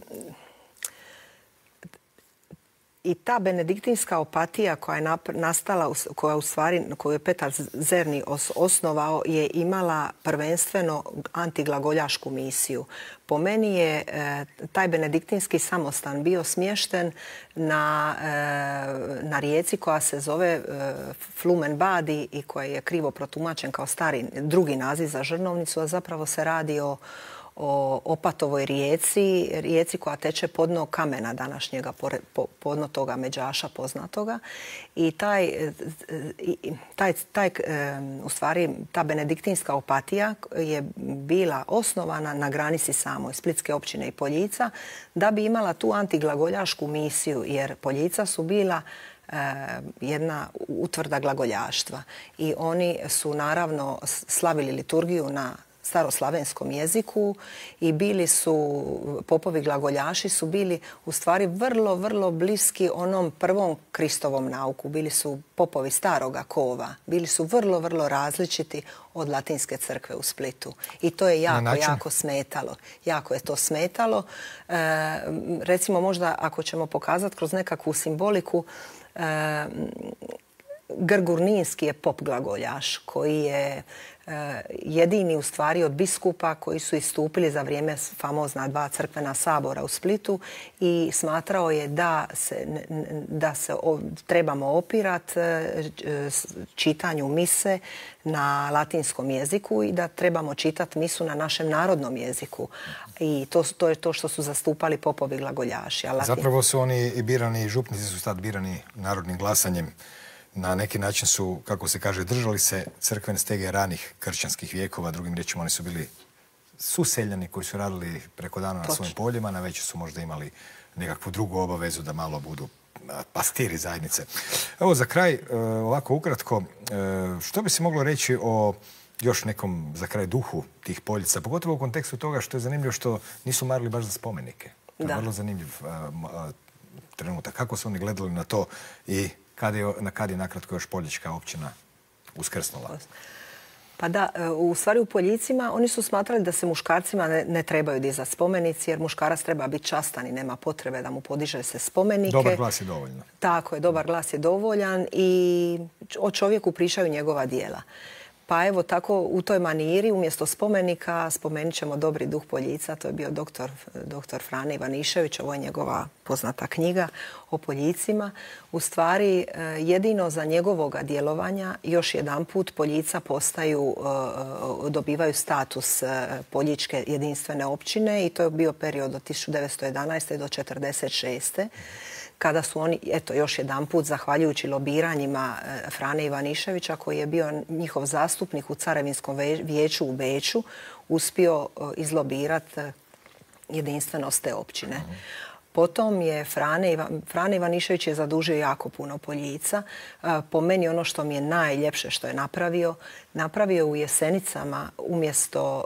i ta benediktinska opatija koja je nastala, koja u stvari, koju je Petar Zerni osnovao, je imala prvenstveno antiglagoljašku misiju. Po meni je e, taj benediktinski samostan bio smješten na, e, na rijeci koja se zove e, Flumen Badi i koja je krivo protumačen kao stari drugi naziv za Žrnovnicu, a zapravo se radi o o Opatovoj rijeci, rijeci koja teče podno kamena današnjega, podno toga Međaša poznatoga. I taj, taj, taj, u stvari, ta benediktinska opatija je bila osnovana na granici samoj Splitske općine i Poljica da bi imala tu antiglagoljašku misiju, jer Poljica su bila jedna utvrda glagoljaštva. I oni su naravno slavili liturgiju na staroslavenskom jeziku i bili su, popovi glagoljaši su bili u stvari vrlo, vrlo bliski onom prvom Kristovom nauku. Bili su popovi staroga kova. Bili su vrlo, vrlo različiti od Latinske crkve u Splitu. I to je jako, jako smetalo. Jako je to smetalo. E, recimo možda ako ćemo pokazati kroz nekakvu simboliku, e, Grgur-Ninski je pop glagoljaš koji je jedini u stvari od biskupa koji su istupili za vrijeme famozna dva crkvena sabora u Splitu i smatrao je da se, da se trebamo opirati čitanju mise na latinskom jeziku i da trebamo čitati misu na našem narodnom jeziku. I to, to je to što su zastupali popovi glagoljaši. A Latin... Zapravo su oni i birani, župnici su tad birani narodnim glasanjem. Na neki način su, kako se kaže, držali se crkvene stege ranih kršćanskih vijekova. Drugim riječima, oni su bili suseljani koji su radili preko dana na svojim poljima. Na večer su možda imali nekakvu drugu obavezu da malo budu pastiri zajednice. Evo za kraj, ovako ukratko, što bi se moglo reći o još nekom za kraj duhu tih Poljica, pogotovo u kontekstu toga što je zanimljivo što nisu marili baš za spomenike. To je vrlo zanimljiv trenutak. Kako su oni gledali na to i na kad je nakratko još Poljička općina uskrsnula? Pa da, u stvari u Poljicima oni su smatrali da se muškarcima ne, ne trebaju dizati spomenici, jer muškarac treba biti častan i nema potrebe da mu podiže se spomenike. Dobar glas je dovoljno. Tako je, dobar glas je dovoljan i o čovjeku pričaju njegova djela. Pa evo tako u toj maniri umjesto spomenika spomenut ćemo Dobri duh Poljica. To je bio doktor, doktor Frane Ivanišević. Ovo je njegova poznata knjiga o Poljicima. U stvari jedino za njegovoga djelovanja još jedan put Poljica postaju, dobivaju status Poljičke jedinstvene općine i to je bio period od tisuću devetsto jedanaeste do četrdeset šeste kada su oni, eto još jedan put, zahvaljujući lobiranjima Frane Ivaniševića, koji je bio njihov zastupnik u Carevinskom vijeću u Beču, uspio izlobirati jedinstvenost te općine. Potom je Frane, Frane Ivanišević je zadužio jako puno Poljica. Po meni ono što mi je najljepše što je napravio, napravio u Jesenicama umjesto,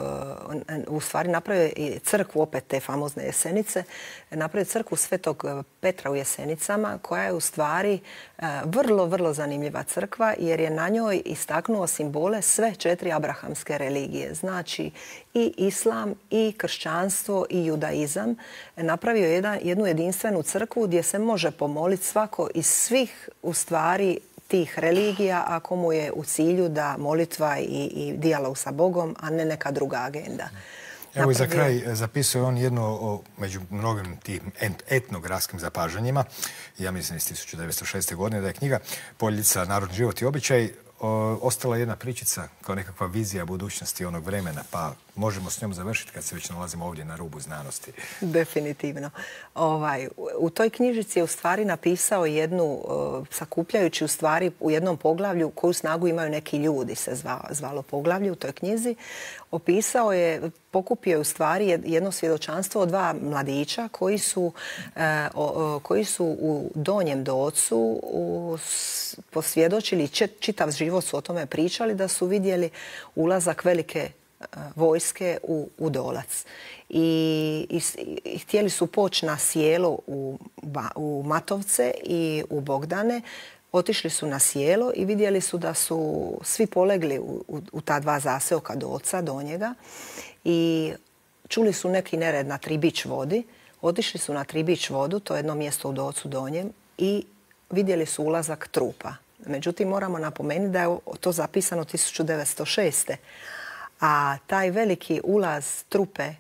u stvari napravio i crkvu, opet te famozne Jesenice, napravio crkvu Svetog Petra u Jesenicama, koja je u stvari vrlo, vrlo zanimljiva crkva, jer je na njoj istaknuo simbole sve četiri abrahamske religije. Znači i islam, i kršćanstvo, i judaizam. Napravio je jednu jedinstvenu crkvu gdje se može pomoliti svako iz svih u stvari tih religija, ako mu je u cilju da molitva i, i dijalog sa Bogom, a ne neka druga agenda. Evo i za kraj zapisuje on jedno o, među mnogim tim etnografskim zapažanjima, ja mislim iz tisuću devetsto šeste. godine, da je knjiga Poljica, narodni život i običaj, o, ostala jedna pričica kao nekakva vizija budućnosti onog vremena, pa možemo s njom završiti kad se već nalazimo ovdje na rubu znanosti. Definitivno. Ovaj, u toj knjižici je u stvari napisao jednu, sakupljajući u stvari u jednom poglavlju koju snagu imaju neki ljudi, se zvalo, zvalo poglavlje u toj knjizi. Opisao je, pokupio je u stvari jedno svjedočanstvo od dva mladića koji su, eh, o, koji su u Donjem Docu u, posvjedočili, čitav život su o tome pričali, da su vidjeli ulazak velike vojske u, u Dolac. I, i, i htjeli su poći na sjelo u, u Matovce i u Bogdane. Otišli su na sjelo i vidjeli su da su svi polegli u, u, u ta dva zaseoka Doca, Donjega. I čuli su neki nered na Tribić vodi. Otišli su na Tribić vodu, to je jedno mjesto u Docu Donjem, i vidjeli su ulazak trupa. Međutim, moramo napomenuti da je to zapisano tisuću devetsto šeste. A taj veliki ulaz trupe e,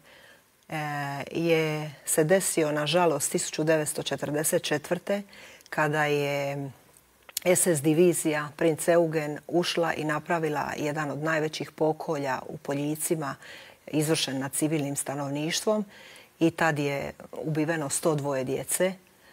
je se desio, nažalost, tisuću devetsto četrdeset četvrte. kada je es es divizija Princ Eugen ušla i napravila jedan od najvećih pokolja u Poljicima, izvršen nad civilnim stanovništvom, i tad je ubiveno sto dvoje djece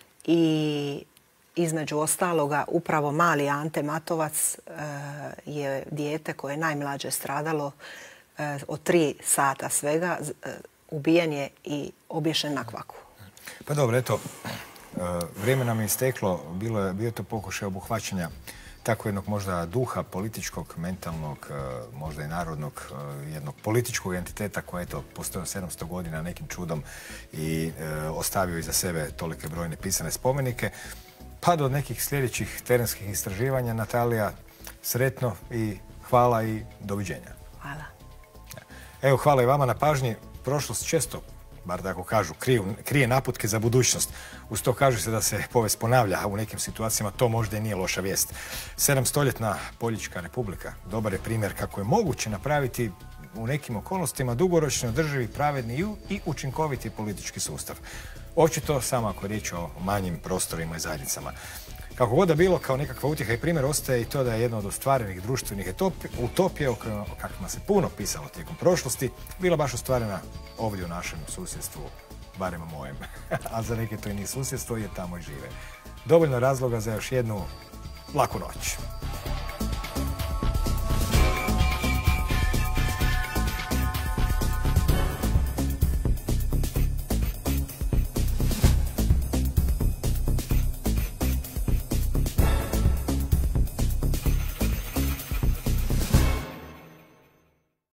i između ostaloga upravo mali Ante Matovac e, je dijete koje je najmlađe stradalo e, od tri sata svega, e, ubijen je i obješen na kvaku. Pa dobro, eto, e, vrijeme nam je isteklo, bilo je, bio je to pokušaj obuhvaćanja tako jednog možda duha političkog, mentalnog, možda i narodnog, jednog političkog entiteta koji je to postojao sedamsto godina nekim čudom i e, ostavio iza sebe tolike brojne pisane spomenike. Pa do nekih sljedećih terenskih istraživanja. Natalija, sretno i hvala i doviđenja. Hvala. Evo, hvala i vama na pažnji. Prošlost često, bar tako kažu, kriju, krije naputke za budućnost. Uz to kaže se da se povijest ponavlja, a u nekim situacijama to možda i nije loša vijest. Sedamstoljetna Poljička republika dobar je primjer kako je moguće napraviti u nekim okolnostima dugoročno održivi, pravedni i učinkoviti politički sustav. Očito samo ako je riječ o manjim prostorima i zajednicama. Kako god da bilo, kao nekakva utjeha i primjer ostaje i to da je jedna od ostvarenih društvenih utopija o kakvima se puno pisalo tijekom prošlosti, bila baš ostvarena ovdje u našem susjedstvu, barem u mojem. A za neke to i nije susjedstvo jer tamo i žive. Dovoljno razloga za još jednu laku noć.